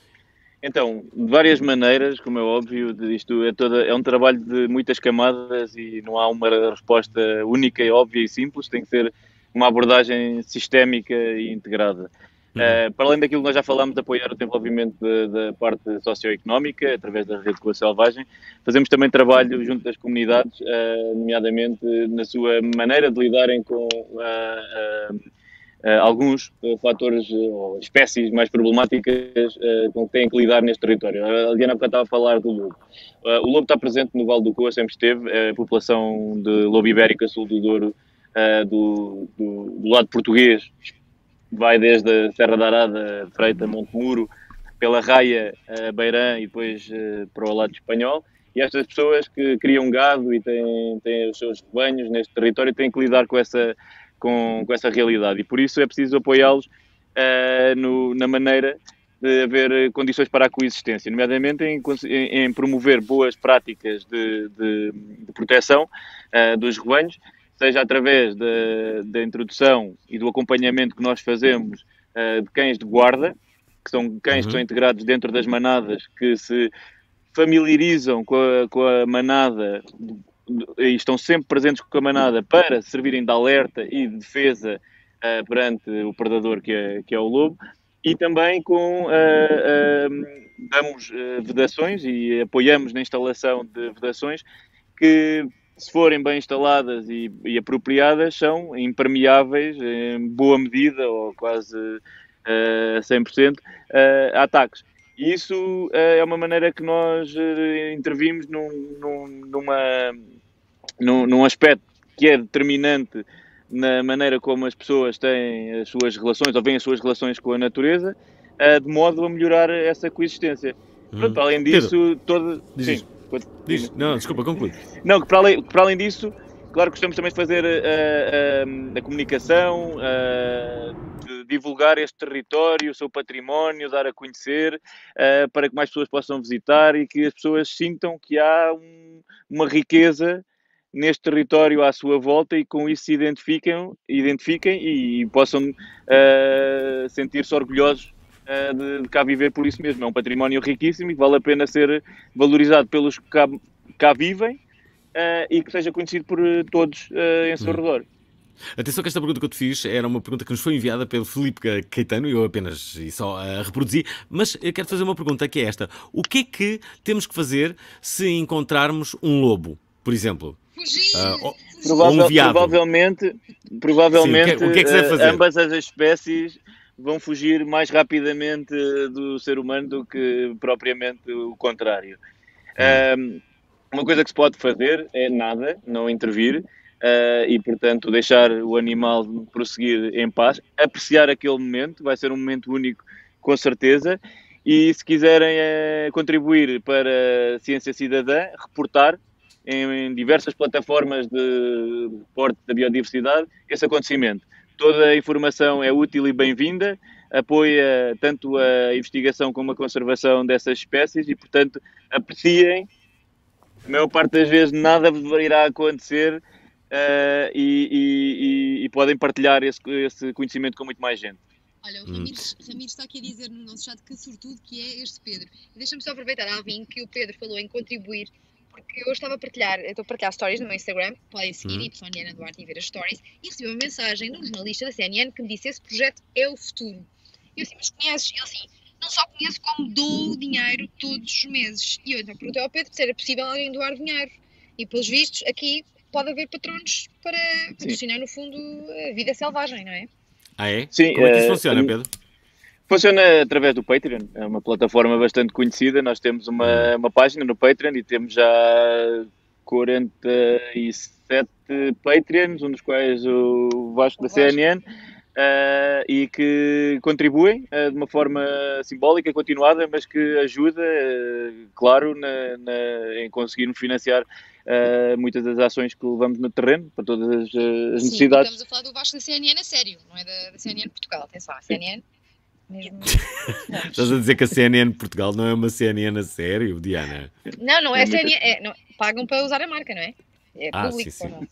S6: Então, de várias maneiras, como é óbvio, de- isto é, toda, é um trabalho de muitas camadas e não há uma resposta única, e óbvia e simples, tem que ser uma abordagem sistémica e integrada. Uh, para além daquilo que nós já falámos, de apoiar o desenvolvimento da, da parte socioeconómica, através da Rede Coa Selvagem, fazemos também trabalho junto das comunidades, uh, nomeadamente na sua maneira de lidarem com uh, uh, uh, alguns uh, fatores uh, ou espécies mais problemáticas uh, com que têm que lidar neste território. A Diana estava a falar do lobo. Uh, o lobo está presente no Vale do Coa, sempre esteve. A população de lobo ibérico a sul do Douro, uh, do, do, do lado português, vai desde a Serra da Arada, Freita, Monte Muro, pela Raia, uh, Beirã e depois uh, para o lado espanhol. E estas pessoas que criam gado e têm, têm os seus rebanhos neste território têm que lidar com essa, com, com essa realidade. E por isso é preciso apoiá-los uh, no, na maneira de haver condições para a coexistência, nomeadamente em, em, em promover boas práticas de, de, de proteção uh, dos rebanhos, seja através da, da introdução e do acompanhamento que nós fazemos uh, de cães de guarda, que são cães que são integrados dentro das manadas, que se familiarizam com a, com a manada e estão sempre presentes com a manada para servirem de alerta e de defesa uh, perante o predador que é, que é o lobo, e também com uh, uh, damos uh, vedações e apoiamos na instalação de vedações que, se forem bem instaladas e, e apropriadas, são impermeáveis em boa medida ou quase uh, cem por cento uh, a ataques. E isso uh, é uma maneira que nós uh, intervimos num, num, numa, num, num aspecto que é determinante na maneira como as pessoas têm as suas relações ou veem as suas relações com a natureza, uh, de modo a melhorar essa coexistência.
S4: Hum.
S6: Pronto, além disso,
S4: Pedro,
S6: todo...
S4: diz
S6: Sim.
S4: isto. Diz. Não, desculpa, conclui.
S6: Não, que para além, que para além disso, claro que gostamos também de fazer uh, uh, a comunicação, uh, de divulgar este território, o seu património, dar a conhecer, uh, para que mais pessoas possam visitar e que as pessoas sintam que há um, uma riqueza neste território à sua volta e com isso se identifiquem, identifiquem e, e possam uh, sentir-se orgulhosos uh, de, de cá viver por isso mesmo. É um património riquíssimo e vale a pena ser valorizado pelos que cá, cá vivem uh, e que seja conhecido por uh, todos uh, em seu
S4: Hum.
S6: redor.
S4: Atenção que esta pergunta que eu te fiz era uma pergunta que nos foi enviada pelo Filipe Caetano e eu apenas e só a reproduzi, mas eu quero fazer uma pergunta que é esta. O que é que temos que fazer se encontrarmos um lobo, por exemplo? Ah, ou, ou
S6: Provável,
S4: um veado?
S6: provavelmente, provavelmente
S4: Sim, o que é- o que é que se deve
S6: uh,
S4: fazer?
S6: ambas as espécies vão fugir mais rapidamente do ser humano do que propriamente o contrário. Um, uma coisa que se pode fazer é nada, não intervir, uh, e portanto deixar o animal prosseguir em paz, apreciar aquele momento, vai ser um momento único com certeza, e se quiserem uh, contribuir para a ciência cidadã, reportar em diversas plataformas de reporte da biodiversidade esse acontecimento. Toda a informação é útil e bem-vinda, apoia tanto a investigação como a conservação dessas espécies e, portanto, apreciem. A maior parte das vezes nada irá acontecer uh, e, e, e, e podem partilhar esse, esse conhecimento com muito mais gente.
S5: Olha, o Ramires, Ramires está aqui a dizer no nosso chat que sortudo que é este Pedro. E deixa-me só aproveitar, Alvin, que o Pedro falou em contribuir, porque eu estava a partilhar, eu estou a partilhar stories no meu Instagram, podem seguir,
S4: Hum.
S5: Y Diana Duarte, e ver as stories, e recebi uma mensagem de um jornalista da C N N que me disse: esse projeto é o futuro. E eu assim, mas conheces? Ele assim, não só conheço, como dou dinheiro todos os meses. E eu então perguntei ao Pedro se era possível alguém doar dinheiro. E pelos vistos, aqui pode haver patronos para patrocinar, no fundo, a vida selvagem, não é?
S4: Ah, é?
S6: Sim,
S4: Como é que isso
S6: eh,
S4: funciona, Pedro?
S6: Funciona através do Patreon, é uma plataforma bastante conhecida. Nós temos uma, uma página no Patreon e temos já quarenta e sete Patreons, um dos quais o Vasco da C N N, uh, e que contribuem uh, de uma forma simbólica, continuada, mas que ajuda, uh, claro, na, na, em conseguirmos financiar uh, muitas das ações que levamos no terreno, para todas as, uh, as
S5: Sim,
S6: necessidades.
S5: estamos a falar do Vasco da C N N a sério, não é da, da C N N Portugal, atenção, a C N N mesmo...
S4: Estás a dizer que a C N N Portugal não é uma C N N a sério, Diana?
S5: Não, não é C N N, é, não, pagam para usar a marca, não é? É
S4: Ah,
S5: público.
S4: sim, sim.
S5: Pronto.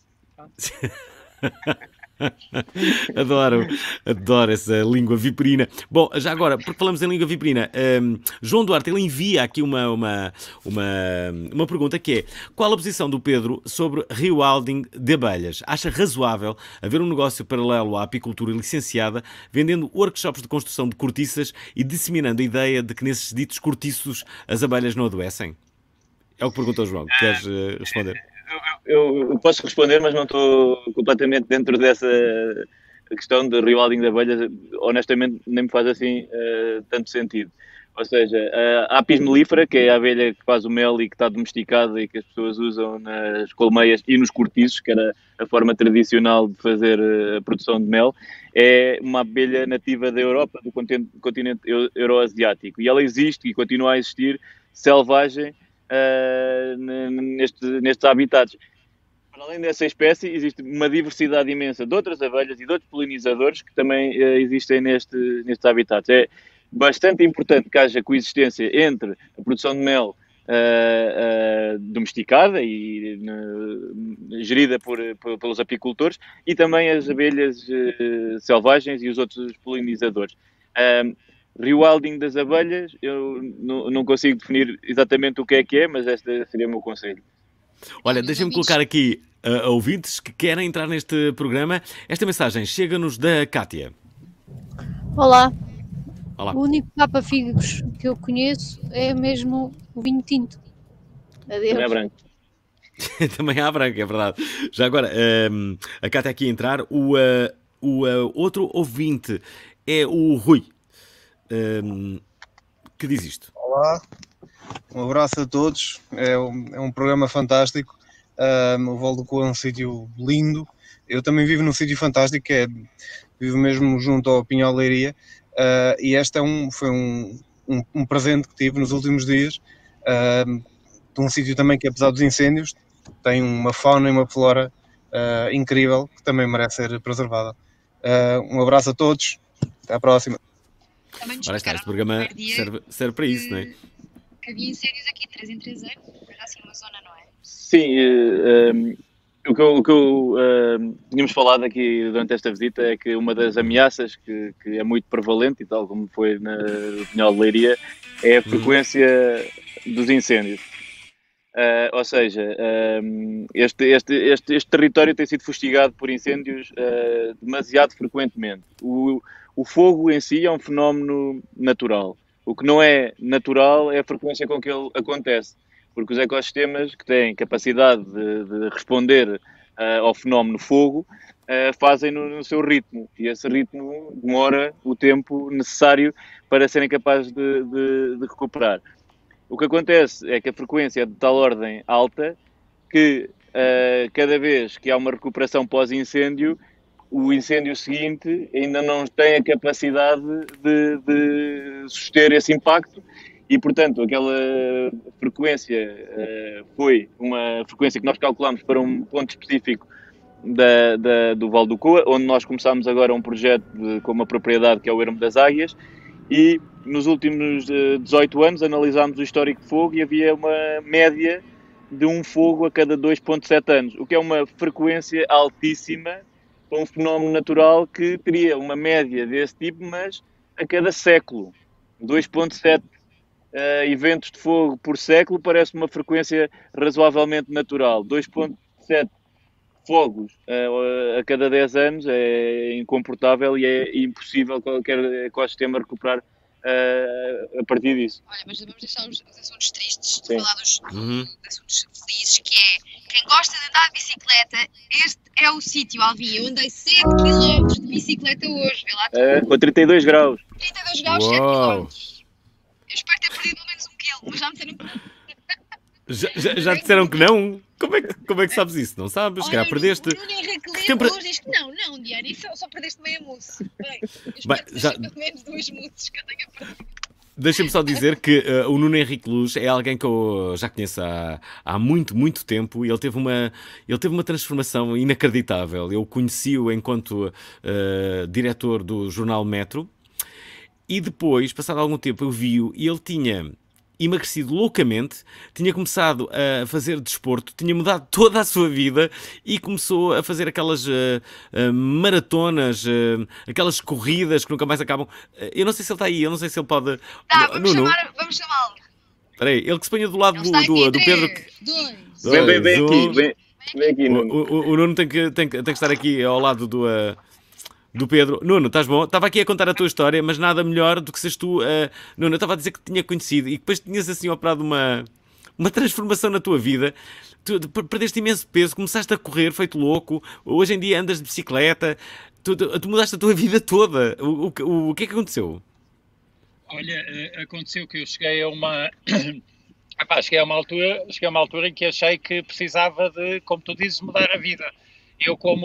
S4: Adoro, adoro essa língua viperina. Bom, já agora, porque falamos em língua viperina, um, João Duarte, ele envia aqui uma, uma, uma, uma pergunta que é: qual a posição do Pedro sobre rewilding de abelhas? Acha razoável haver um negócio paralelo à apicultura licenciada, vendendo workshops de construção de cortiças e disseminando a ideia de que nesses ditos cortiços as abelhas não adoecem? É o que perguntou o João. Queres uh, responder?
S6: Eu, eu posso responder, mas não estou completamente dentro dessa questão de rewilding de abelhas. Honestamente, nem me faz assim uh, tanto sentido. Ou seja, a apis mellifera, que é a abelha que faz o mel e que está domesticada e que as pessoas usam nas colmeias e nos cortiços, que era a forma tradicional de fazer a produção de mel, é uma abelha nativa da Europa, do continente, continente euroasiático. E ela existe e continua a existir selvagem Uh, neste, nestes habitats. Para além dessa espécie, existe uma diversidade imensa de outras abelhas e de outros polinizadores que também uh, existem neste, nestes habitats. É bastante importante que haja coexistência entre a produção de mel uh, uh, domesticada e uh, gerida por, por, pelos apicultores e também as abelhas uh, selvagens e os outros polinizadores. Uh, Rewilding das abelhas, eu não, não consigo definir exatamente o que é que é, mas este seria o meu conselho.
S4: Olha, deixem-me colocar aqui uh, ouvintes que querem entrar neste programa. Esta mensagem chega-nos da Cátia.
S13: Olá.
S4: Olá.
S13: O único papa-figos que eu conheço é mesmo o vinho tinto. Adeus.
S6: Também é branco.
S4: Também há branco, é verdade. Já agora, um, a Cátia aqui a entrar. O, uh, o uh, outro ouvinte é o Rui. Um, que diz isto?
S14: Olá, um abraço a todos. É um, é um programa fantástico. Um, o Val do Coa é um sítio lindo. Eu também vivo num sítio fantástico, que é, vivo mesmo junto ao Pinhal Leiria, uh, e este é um, foi um, um, um presente que tive nos últimos dias, uh, de um sítio também que, apesar dos incêndios, tem uma fauna e uma flora uh, incrível, que também merece ser preservada. Uh, um abraço a todos, até à próxima.
S4: Ora está, este programa serve, serve para isso, não é?
S5: Que havia incêndios aqui, três em três anos, era assim uma zona, não é?
S6: Sim, uh, um, o que, eu, o que eu, uh, tínhamos falado aqui durante esta visita é que uma das ameaças que, que é muito prevalente, e tal como foi na Pinhal de Leiria, é a frequência hum. dos incêndios. Uh, ou seja, um, este, este, este, este território tem sido fustigado por incêndios uh, demasiado frequentemente. O, o fogo em si é um fenómeno natural. O que não é natural é a frequência com que ele acontece, porque os ecossistemas que têm capacidade de, de responder uh, ao fenómeno fogo uh, fazem no, no seu ritmo, e esse ritmo demora o tempo necessário para serem capazes de, de, de recuperar. O que acontece é que a frequência é de tal ordem alta que uh, cada vez que há uma recuperação pós-incêndio, o incêndio seguinte ainda não tem a capacidade de, de suster esse impacto e, portanto, aquela frequência uh, foi uma frequência que nós calculamos para um ponto específico da, da, do Val do Coa, onde nós começámos agora um projeto de, com uma propriedade que é o Ermo das Águias, e nos últimos uh, dezoito anos analisámos o histórico de fogo e havia uma média de um fogo a cada dois vírgula sete anos, o que é uma frequência altíssima para um fenómeno natural que teria uma média desse tipo, mas a cada século. dois vírgula sete uh, eventos de fogo por século parece uma frequência razoavelmente natural. dois vírgula sete fogos uh, a cada dez anos é incomportável e é impossível qualquer ecossistema recuperar uh, a partir disso.
S5: Olha, mas vamos deixar os, os assuntos tristes,
S6: Sim.
S5: falar dos,
S4: Uhum.
S5: dos assuntos felizes, que é quem gosta de andar de bicicleta, este é o sítio, Alvin. Eu andei sete quilómetros de bicicleta hoje, vê lá.
S6: É, com trinta e dois graus.
S5: trinta e dois graus, sete quilómetros. Eu espero ter perdido pelo menos um quilo, mas já me disseram que
S4: Já, já, já disseram que não? Como é que, como é que sabes isso? Não sabes? Se calhar perdeste.
S5: O Nuno Henrique Lemos
S4: Tempera-
S5: hoje diz que não, não, Diana, isso só, só perdeste meia mousse. Bem, eu espero
S4: Bem,
S5: que
S4: já-
S5: seja pelo menos duas mousses que eu tenha perdido.
S4: Deixa-me só dizer que uh, o Nuno Henrique Luz é alguém que eu já conheço há, há muito, muito tempo e ele teve uma, ele teve uma transformação inacreditável. Eu conheci-o enquanto uh, diretor do jornal Metro e depois, passado algum tempo, eu vi-o e ele tinha emagrecido loucamente, tinha começado a fazer desporto, tinha mudado toda a sua vida e começou a fazer aquelas uh, uh, maratonas, uh, aquelas corridas que nunca mais acabam. Uh, eu não sei se ele está aí, eu não sei se ele pode...
S5: Tá, vamos,
S4: Nuno,
S5: chamar, vamos chamá-lo.
S4: espera aí, ele que se ponha do lado
S5: Ele
S4: do,
S5: está
S4: do,
S5: aqui,
S4: do Pedro...
S5: três, dois,
S6: Vem, vem, vem
S4: um.
S6: aqui, vem, vem aqui,
S4: O,
S6: Nuno.
S4: o, o Nuno tem que, tem, que, tem que estar aqui ao lado do, uh, do Pedro. Nuno, estás bom? Estava aqui a contar a tua história, mas nada melhor do que seres tu... Uh, Nuno, eu estava a dizer que te tinha conhecido e que depois tinhas assim operado uma, uma transformação na tua vida. Tu, tu perdeste imenso peso, começaste a correr, feito louco. Hoje em dia andas de bicicleta. Tu, tu, tu mudaste a tua vida toda. O, o, o, o que é que aconteceu?
S15: Olha, eh, aconteceu que eu cheguei a uma... Epá, cheguei a uma altura, cheguei a uma altura em que achei que precisava de, como tu dizes, mudar a vida. Eu, como,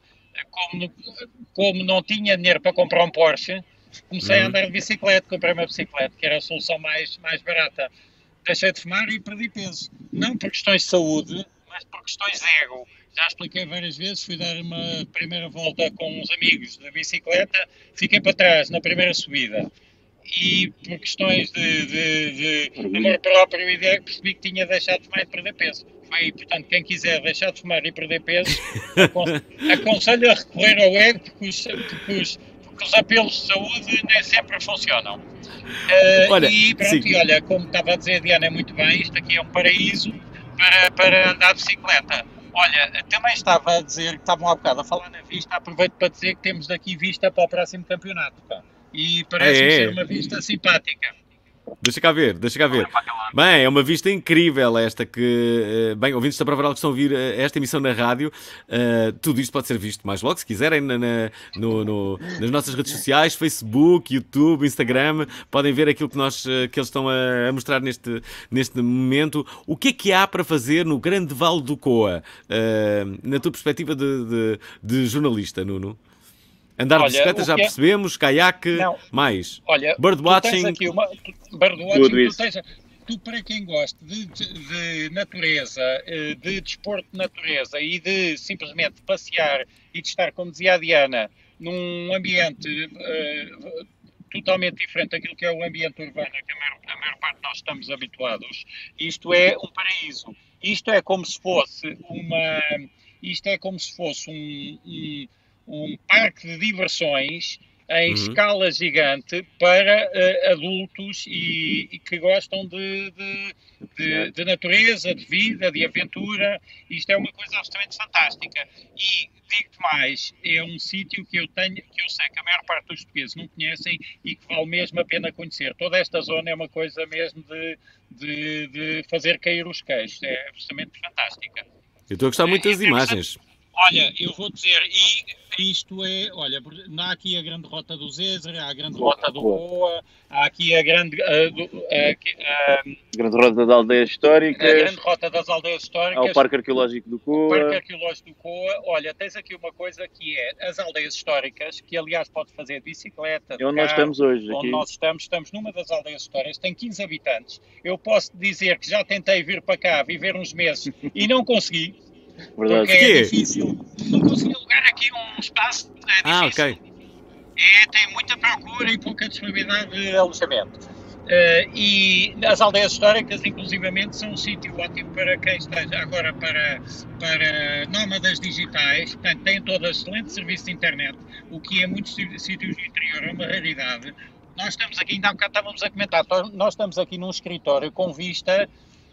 S15: como, como não tinha dinheiro para comprar um Porsche, comecei a andar de bicicleta, comprei uma bicicleta, que era a solução mais, mais barata. Deixei de fumar e perdi peso. Não por questões de saúde, mas por questões de ego. Já expliquei várias vezes, fui dar uma primeira volta com uns amigos de bicicleta, fiquei para trás na primeira subida. E por questões de, de, de amor próprio e de ego, percebi que tinha deixado de fumar e perder peso. Foi, portanto, quem quiser deixar de fumar e perder peso, aconselho a recorrer ao ego, porque os, porque os, porque os apelos de saúde nem sempre funcionam. Uh,
S4: Olha,
S15: e pronto,
S4: sim.
S15: e olha, como estava a dizer a Diana muito bem, isto aqui é um paraíso para, para andar de bicicleta. Olha, também estava a dizer que estavam há bocado a falar na vista, aproveito para dizer que temos daqui vista para o próximo campeonato, pá. E parece-me
S4: É, é.
S15: ser uma vista simpática.
S4: Deixa cá ver, deixa cá ver. Bem, é uma vista incrível esta que... eh, Bem, ouvintes da Provaral que estão a ouvir eh, esta emissão na rádio, eh, tudo isto pode ser visto mais logo, se quiserem, na, na- no- no- nas nossas redes sociais, Facebook, YouTube, Instagram, podem ver aquilo que, nós, eh, que eles estão a, a mostrar neste, neste momento. O que é que há para fazer no Grande Vale do Coa, eh, na tua perspectiva de, de- de jornalista, Nuno? Andar de
S15: Olha,
S4: bicicleta
S15: o
S4: já
S15: que é-
S4: percebemos, caiaque,
S15: Não.
S4: mais.
S15: Olha, tu tens
S4: Birdwatching.
S15: aqui uma... tu- Birdwatching,
S4: Tudo
S15: tu,
S4: isso.
S15: tens, tu para quem gosta de, de- de natureza, eh, de desporto de natureza e de simplesmente passear e de estar, como dizia a Diana, num ambiente eh, totalmente diferente daquilo que é o ambiente urbano a que a maior, a maior parte de nós estamos habituados, isto é um paraíso. Isto é como se fosse uma... Isto é como se fosse um, um, um parque de diversões em
S16: Uhum.
S15: escala gigante para eh, adultos e, e que gostam de, de, de, de natureza, de vida, de aventura. Isto é uma coisa absolutamente fantástica. E digo-te mais, é um sítio que eu tenho, que eu sei que a maior parte dos portugueses não conhecem e que vale mesmo a pena conhecer. Toda esta zona é uma coisa mesmo de, de, de fazer cair os queixos. É absolutamente fantástica.
S4: Eu estou a gostar muito das imagens.
S15: Olha, eu vou dizer, e isto é, olha, há aqui a grande rota do Zezer, há a grande rota do Coa, há aqui a grande, a, do- a- a-
S6: Grande Rota das Aldeias
S15: a
S6: Históricas,
S15: grande rota das aldeias históricas,
S6: ao Parque Arqueológico do
S15: o Parque
S6: Coa.
S15: Arqueológico do Coa. Olha, tens aqui uma coisa que é as aldeias históricas, que aliás pode fazer de bicicleta, de
S6: É onde nós
S15: carro,
S6: estamos hoje,
S15: onde
S6: aqui.
S15: nós estamos, estamos numa das aldeias históricas, tem quinze habitantes. Eu posso dizer que já tentei vir para cá, viver uns meses, e não consegui.
S6: Verdade.
S15: Porque é
S4: Porquê?
S15: difícil. Não consegui alugar aqui um espaço. É
S4: Ah,
S15: difícil.
S4: ok.
S15: É, tem muita procura e pouca disponibilidade de alojamento. Eh, e as aldeias históricas, inclusivamente, são um sítio ótimo para quem esteja agora para, para nómadas digitais. Portanto, têm todas excelente serviço de internet, o que em muitos sí- sítios do interior é uma raridade. Nós estamos aqui, ainda há bocado estávamos a comentar, to- nós estamos aqui num escritório com vista,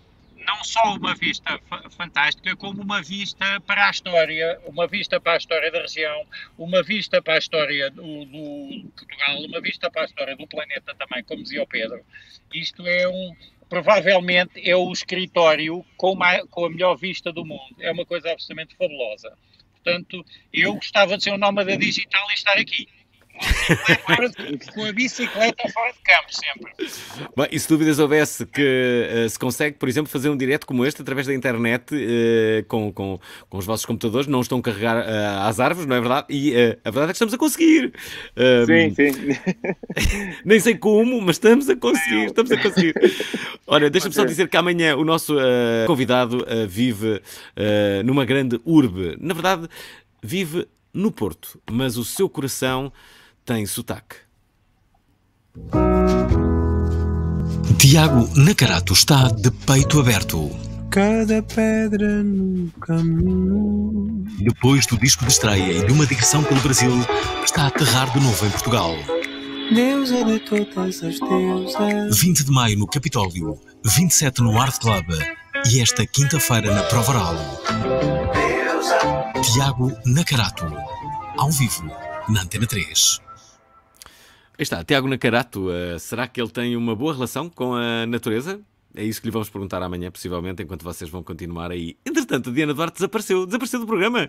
S15: não só uma vista fa- fantástica, como uma vista para a história, uma vista para a história da região, uma vista para a história do, do Portugal, uma vista para a história do planeta também, como dizia o Pedro. Isto é um... provavelmente é o escritório com, uma, com a melhor vista do mundo. É uma coisa absolutamente fabulosa. Portanto, eu gostava de ser um nómada digital e estar aqui. Com a bicicleta fora de campo, sempre.
S4: Bem, e se dúvidas houvesse que uh, se consegue, por exemplo, fazer um direto como este através da internet uh, com, com, com os vossos computadores, não estão a carregar uh, às árvores, não é verdade? E uh, a verdade é que estamos a conseguir. Uh,
S6: sim, sim.
S4: Nem sei como, mas estamos a conseguir, estamos a conseguir. Olha, deixa-me só dizer que amanhã o nosso uh, convidado uh, vive uh, numa grande urbe. Na verdade, vive no Porto, mas o seu coração tem sotaque.
S3: Tiago Nacarato está de peito aberto.
S16: Cada pedra no caminho.
S3: Depois do disco de estreia e de uma digressão pelo Brasil, está a aterrar de novo em Portugal.
S16: Deusa de todas as deusas.
S3: vinte de maio no Capitólio, vinte e sete no Art Club e esta quinta-feira na Prova Oral. Tiago Nacarato, ao vivo, na Antena três.
S4: Aí está, Tiago Nacarato, uh, será que ele tem uma boa relação com a natureza? É isso que lhe vamos perguntar amanhã, possivelmente, enquanto vocês vão continuar aí. Entretanto, a Diana Duarte desapareceu, desapareceu do programa.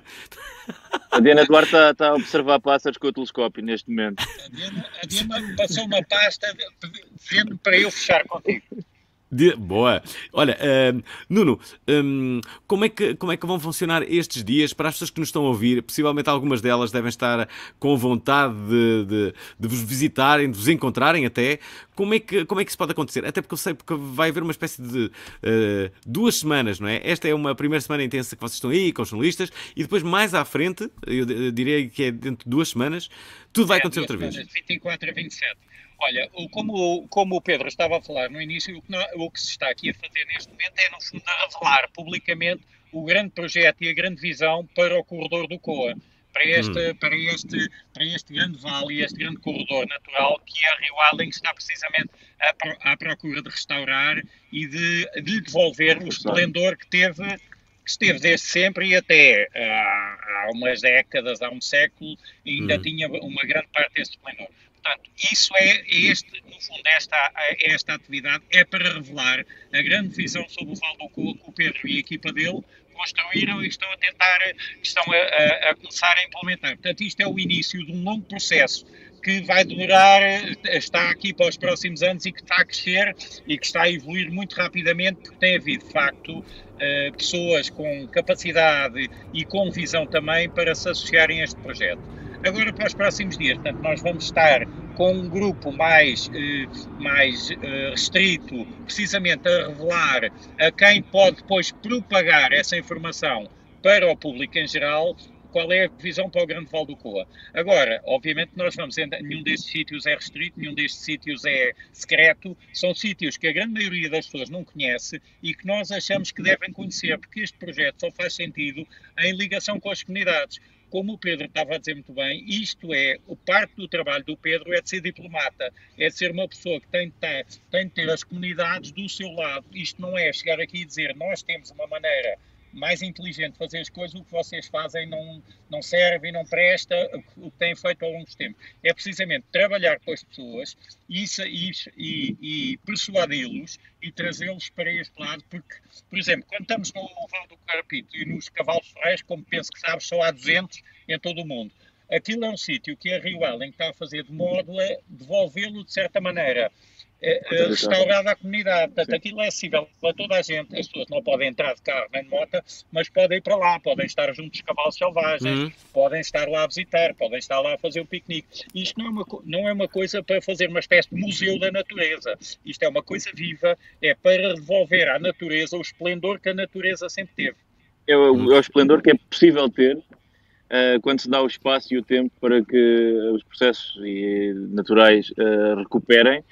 S6: A Diana Duarte está, está a observar pássaros com o telescópio neste momento.
S15: A Diana, a Diana passou uma pasta dizendo para eu fechar contigo.
S4: De... Boa. Olha, uh, Nuno, um, como, é que, como é que vão funcionar estes dias para as pessoas que nos estão a ouvir? Possivelmente algumas delas devem estar com vontade de, de, de vos visitarem, de vos encontrarem até. Como é, que, como é que isso pode acontecer? Até porque eu sei que vai haver uma espécie de uh, duas semanas, não é? Esta é uma primeira semana intensa que vocês estão aí com os jornalistas e depois mais à frente, eu, eu diria que é dentro de duas semanas, tudo vai acontecer outra vez.
S15: vinte e quatro a vinte e sete. Olha, como, como o Pedro estava a falar no início, o que, não, o que se está aqui a fazer neste momento é, no fundo, a revelar publicamente o grande projeto e a grande visão para o corredor do Coa, para este, hum. para este, para este grande vale e este grande corredor natural que a Rewilding está precisamente à, à procura de restaurar e de, de lhe devolver o esplendor que teve, que esteve desde sempre e até há, há umas décadas, há um século, ainda hum. tinha uma grande parte desse esplendor. Portanto, isso é este, no fundo, esta, esta atividade é para revelar a grande visão sobre o Vale do Coa que o Pedro e a equipa dele construíram e estão a tentar, estão a, a, a começar a implementar. Portanto, isto é o início de um longo processo que vai durar, está aqui para os próximos anos e que está a crescer e que está a evoluir muito rapidamente, porque tem havido, de facto, pessoas com capacidade e com visão também para se associarem a este projeto. Agora, para os próximos dias, portanto, nós vamos estar com um grupo mais, eh, mais eh, restrito, precisamente a revelar a quem pode depois propagar essa informação para o público em geral, qual é a visão para o Grande Vale do Coa. Agora, obviamente, nós vamos, nenhum destes sítios é restrito, nenhum destes sítios é secreto, são sítios que a grande maioria das pessoas não conhece e que nós achamos que devem conhecer, porque este projeto só faz sentido em ligação com as comunidades. Como o Pedro estava a dizer muito bem, isto é, o parte do trabalho do Pedro é de ser diplomata, é de ser uma pessoa que tem de ter, tem de ter as comunidades do seu lado. Isto não é chegar aqui e dizer, nós temos uma maneira mais inteligente de fazer as coisas, o que vocês fazem não, não serve e não presta, o que têm feito ao longo do tempo. É precisamente trabalhar com as pessoas e, e, e, e persuadi-los e trazê-los para este lado, porque, por exemplo, quando estamos no Vale do Carapito e nos Cavalos Ferreiros, como penso que sabes, só há duzentos em todo o mundo. Aquilo é um sítio que a Rewilding está a fazer de modo a devolvê-lo, de certa maneira, restaurado à comunidade. Portanto, aquilo é acessível a toda a gente. As pessoas não podem entrar de carro nem de moto, mas podem ir para lá, podem estar junto dos cavalos selvagens, uhum. podem estar lá a visitar, podem estar lá a fazer um piquenique. Isto não é, uma, não é uma coisa para fazer uma espécie de museu da natureza. Isto é uma coisa viva, é para devolver à natureza o esplendor que a natureza sempre teve.
S6: É o, é o esplendor que é possível ter uh, quando se dá o espaço e o tempo para que os processos naturais uh, recuperem.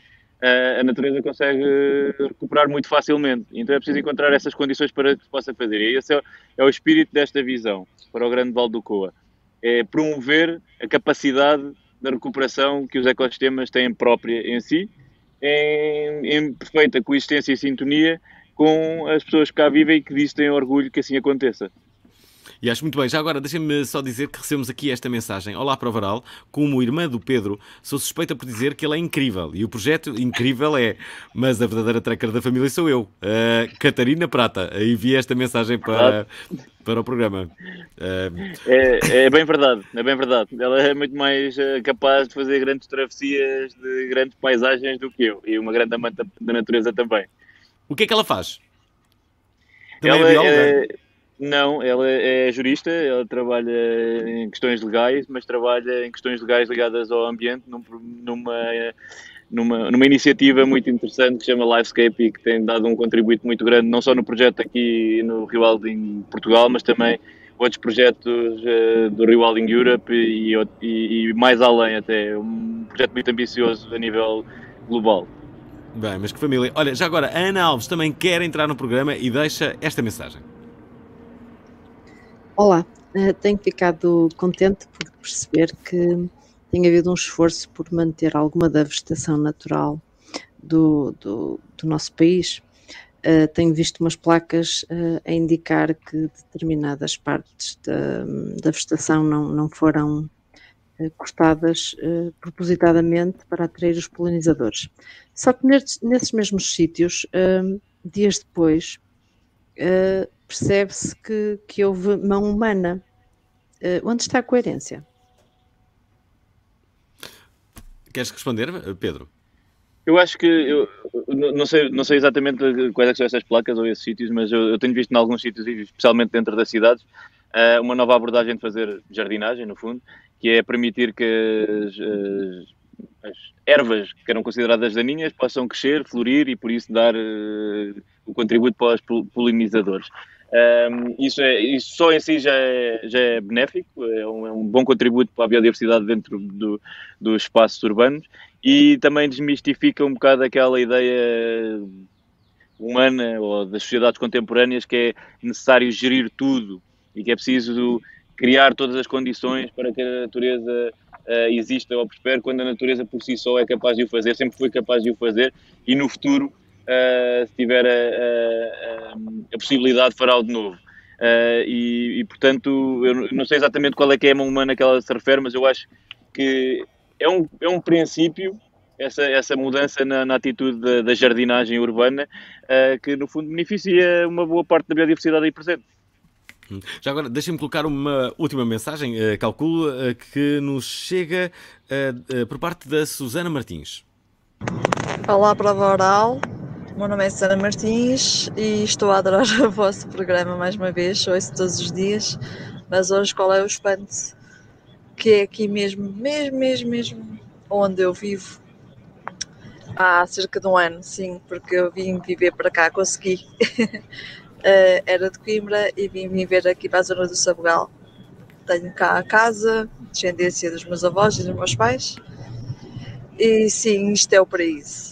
S6: A natureza consegue recuperar muito facilmente. Então é preciso encontrar essas condições para que se possa fazer. E esse é, é o espírito desta visão para o Grande Vale do Coa. É promover a capacidade da recuperação que os ecossistemas têm própria em si, em, em perfeita coexistência e sintonia com as pessoas que cá vivem e que disso têm orgulho que assim aconteça.
S4: E acho muito bem. Já agora, deixem-me só dizer que recebemos aqui esta mensagem. Olá, Provaral. Como irmã do Pedro, sou suspeita por dizer que ele é incrível. E o projeto incrível é, mas a verdadeira tracker da família sou eu, uh, Catarina Prata. Enviei esta mensagem para, para o programa. Uh...
S6: É, é bem verdade, é bem verdade. Ela é muito mais uh, capaz de fazer grandes travessias de grandes paisagens do que eu. E uma grande amante da, da natureza também.
S4: O que é que ela faz? Também
S6: ela
S4: é bióloga?
S6: É... Não, ela é jurista, ela trabalha em questões legais, mas trabalha em questões legais ligadas ao ambiente num, numa, numa, numa iniciativa muito interessante que se chama Livescape e que tem dado um contributo muito grande, não só no projeto aqui no Rewilding Portugal, mas também outros projetos uh, do Rewilding Europe e, e, e mais além até, um projeto muito ambicioso a nível global.
S4: Bem, mas que família. Olha, já agora, a Ana Alves também quer entrar no programa e deixa esta mensagem.
S17: Olá, uh, tenho ficado contente por perceber que tem havido um esforço por manter alguma da vegetação natural do, do, do nosso país. Uh, tenho visto umas placas uh, a indicar que determinadas partes da, da vegetação não, não foram uh, cortadas uh, propositadamente para atrair os polinizadores. Só que nesses, nesses mesmos sítios, uh, dias depois, uh, percebe-se que, que houve mão humana. Uh, onde está a coerência?
S4: Queres responder, Pedro?
S6: Eu acho que, eu, não, sei, não sei exatamente quais é que são essas placas ou esses sítios, mas eu, eu tenho visto em alguns sítios, especialmente dentro das cidades, uh, uma nova abordagem de fazer jardinagem, no fundo, que é permitir que as, as, as ervas que eram consideradas daninhas possam crescer, florir e por isso dar uh, o contributo para os polinizadores. Um, isso, é, isso só em si já é, já é benéfico, é um, é um bom contributo para a biodiversidade dentro do, dos espaços urbanos e também desmistifica um bocado aquela ideia humana ou das sociedades contemporâneas que é necessário gerir tudo e que é preciso criar todas as condições para que a natureza uh, exista ou prospere, quando a natureza por si só é capaz de o fazer, sempre foi capaz de o fazer e no futuro Uh, se tiver a, a, a possibilidade fará-o de novo uh, e, e portanto eu não sei exatamente qual é que é a mão humana que ela se refere, mas eu acho que é um, é um princípio essa, essa mudança na, na atitude da, da jardinagem urbana uh, que no fundo beneficia uma boa parte da biodiversidade aí presente.
S4: Já agora, deixem-me colocar uma última mensagem, uh, calculo, uh, que nos chega uh, uh, por parte da Susana Martins.
S18: Olá, Prova Oral. O meu nome é Susana Martins e estou a adorar o vosso programa mais uma vez, ouço todos os dias, mas hoje qual é o espanto? Que é aqui mesmo, mesmo, mesmo, mesmo, onde eu vivo há cerca de um ano, sim, porque eu vim viver para cá, consegui, era de Coimbra e vim viver aqui para a zona do Sabugal. Tenho cá a casa, descendência dos meus avós e dos meus pais e sim, isto é o paraíso.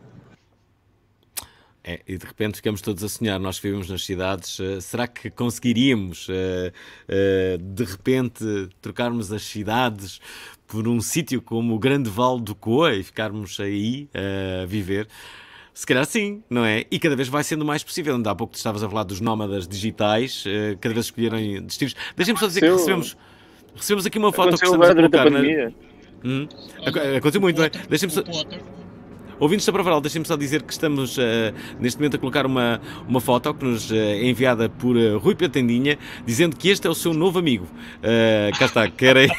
S4: É, e de repente ficamos todos a sonhar, nós que vivemos nas cidades, uh, será que conseguiríamos uh, uh, de repente trocarmos as cidades por um sítio como o Grande Vale do Coa e ficarmos aí uh, a viver? Se calhar sim, não é? E cada vez vai sendo mais possível. Ainda há pouco tu estavas a falar dos nómadas digitais, uh, cada vez escolherem destinos. Deixem-me só dizer que recebemos, recebemos aqui uma foto que estamos a colocar na... Hum? Aconteceu muito, não é? Deixem-me só... Ouvintes da Provaral, deixem-me só dizer que estamos uh, neste momento a colocar uma, uma foto que nos uh, é enviada por uh, Rui Patendinha, dizendo que este é o seu novo amigo. Uh, cá está, querem...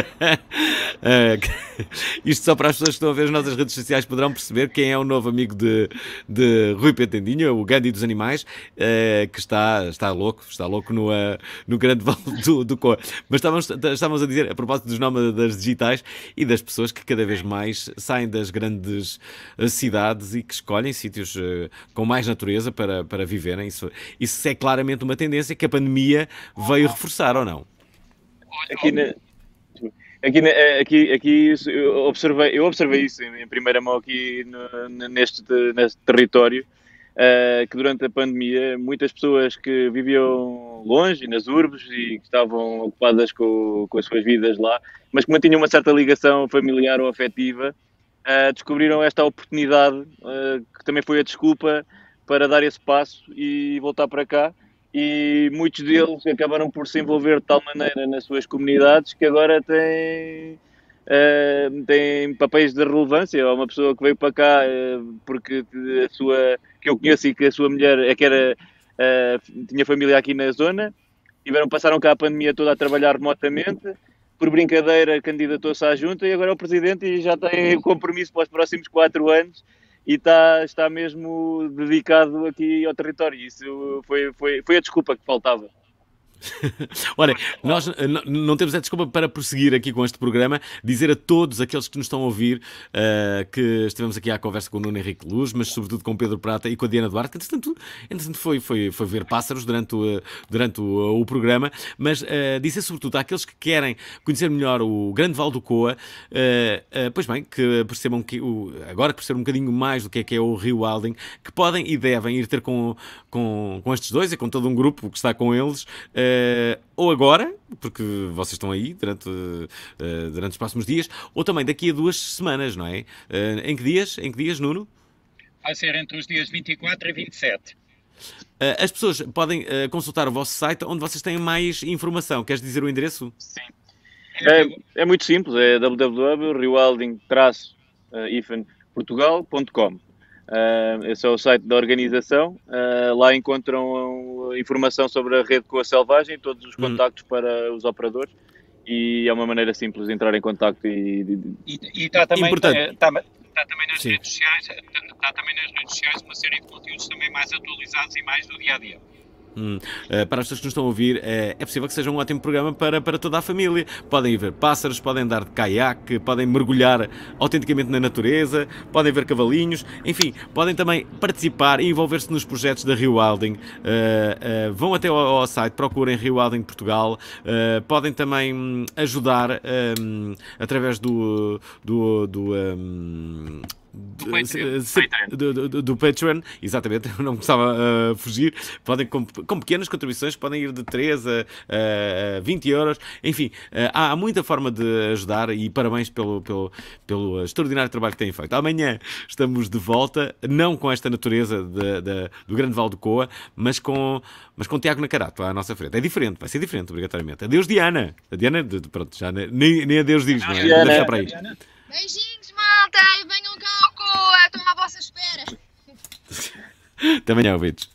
S4: uh, isto só para as pessoas que estão a ver as nossas redes sociais poderão perceber quem é o novo amigo de, de Rui Patendinha, o Gandhi dos animais, uh, que está, está louco, está louco no, uh, no Grande Vale do, do Coa. Mas estávamos, estávamos a dizer, a propósito dos nómadas digitais e das pessoas que cada vez mais saem das grandes cidades e que escolhem sítios uh, com mais natureza para, para viverem. Isso, isso é claramente uma tendência que a pandemia veio reforçar, ou não?
S6: Aqui, na, aqui, na, aqui, aqui eu, observei, eu observei isso em, em primeira mão aqui no, neste, neste território, uh, que durante a pandemia muitas pessoas que viviam longe, nas urbes, e que estavam ocupadas com, com as suas vidas lá, mas que mantinham uma certa ligação familiar ou afetiva, Uh, descobriram esta oportunidade, uh, que também foi a desculpa para dar esse passo e voltar para cá e muitos deles acabaram por se envolver de tal maneira nas suas comunidades que agora têm, uh, têm papéis de relevância. Há uma pessoa que veio para cá uh, porque a sua, que eu conheço e que a sua mulher é que era, uh, tinha família aqui na zona, tiveram, passaram cá a pandemia toda a trabalhar remotamente, por brincadeira candidatou-se à junta e agora é o presidente e já tem o compromisso para os próximos quatro anos. E está, está mesmo dedicado aqui ao território. Isso foi, foi, foi a desculpa que faltava.
S4: Olha, nós não temos a desculpa para prosseguir aqui com este programa, dizer a todos aqueles que nos estão a ouvir uh, que estivemos aqui à conversa com o Nuno Henrique Luz, mas sobretudo com o Pedro Prata e com a Diana Duarte, que entretanto, entretanto foi, foi, foi ver pássaros durante o, durante o, o programa, mas uh, dizer sobretudo àqueles que querem conhecer melhor o Grande Vale do Coa, uh, uh, pois bem, que percebam que o, agora que percebam um bocadinho mais do que é que é o Rewilding, que podem e devem ir ter com, com, com estes dois e com todo um grupo que está com eles, uh, Uh, ou agora, porque vocês estão aí durante, uh, durante os próximos dias, ou também daqui a duas semanas, não é? Uh, em que dias? Em que dias, Nuno?
S15: Vai ser entre os dias vinte e quatro e vinte e sete.
S4: Uh, as pessoas podem uh, consultar o vosso site onde vocês têm mais informação. Queres dizer o endereço?
S6: Sim. É, é muito simples, é w w w ponto rewilding dash portugal ponto com. Uh, esse é o site da organização. Uh, lá encontram informação sobre a rede Coa Selvagem, todos os contactos hum. para os operadores, e é uma maneira simples de entrar em contacto e...
S15: E, e está também, está, está, está também nas Sim. redes sociais, está também nas redes sociais uma série de conteúdos também mais atualizados e mais do dia-a-dia.
S4: Hum. Uh, para as pessoas que nos estão a ouvir, uh, é possível que seja um ótimo programa para, para toda a família. Podem ir ver pássaros, podem andar de caiaque, podem mergulhar autenticamente na natureza, podem ver cavalinhos, enfim, podem também participar e envolver-se nos projetos da Rewilding. Uh, uh, vão até ao, ao site, procurem Rewilding Portugal, uh, podem também um, ajudar um, através do, do, do um, Do Patreon. Do, do, do, do Patreon, exatamente, eu não começava a fugir. Podem, com, com pequenas contribuições, podem ir de três a, a vinte euros. Enfim, há, há muita forma de ajudar e parabéns pelo, pelo, pelo extraordinário trabalho que têm feito. Amanhã estamos de volta, não com esta natureza de, de, do Grande Vale do Coa, mas com, mas com Tiago Nacarato à nossa frente. É diferente, vai ser diferente, obrigatoriamente. Adeus, Diana. A Diana, pronto, já nem, nem adeus diz, não é? Vou deixar para aí.
S5: Beijinhos, malta, e venham cá ao Coa, estou à vossa espera.
S4: Até amanhã, ouvintes.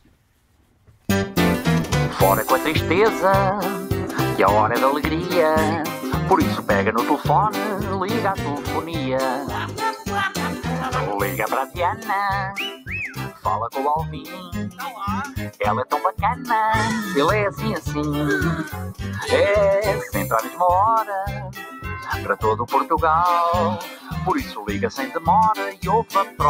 S19: Fora com a tristeza, que a hora é da alegria. Por isso pega no telefone, liga à telefonia. Liga para a Diana, fala com o Alvin. Ela é tão bacana, ele é assim assim. É sempre à mesma hora, para todo Portugal. Por isso liga sem demora e ouve a prova.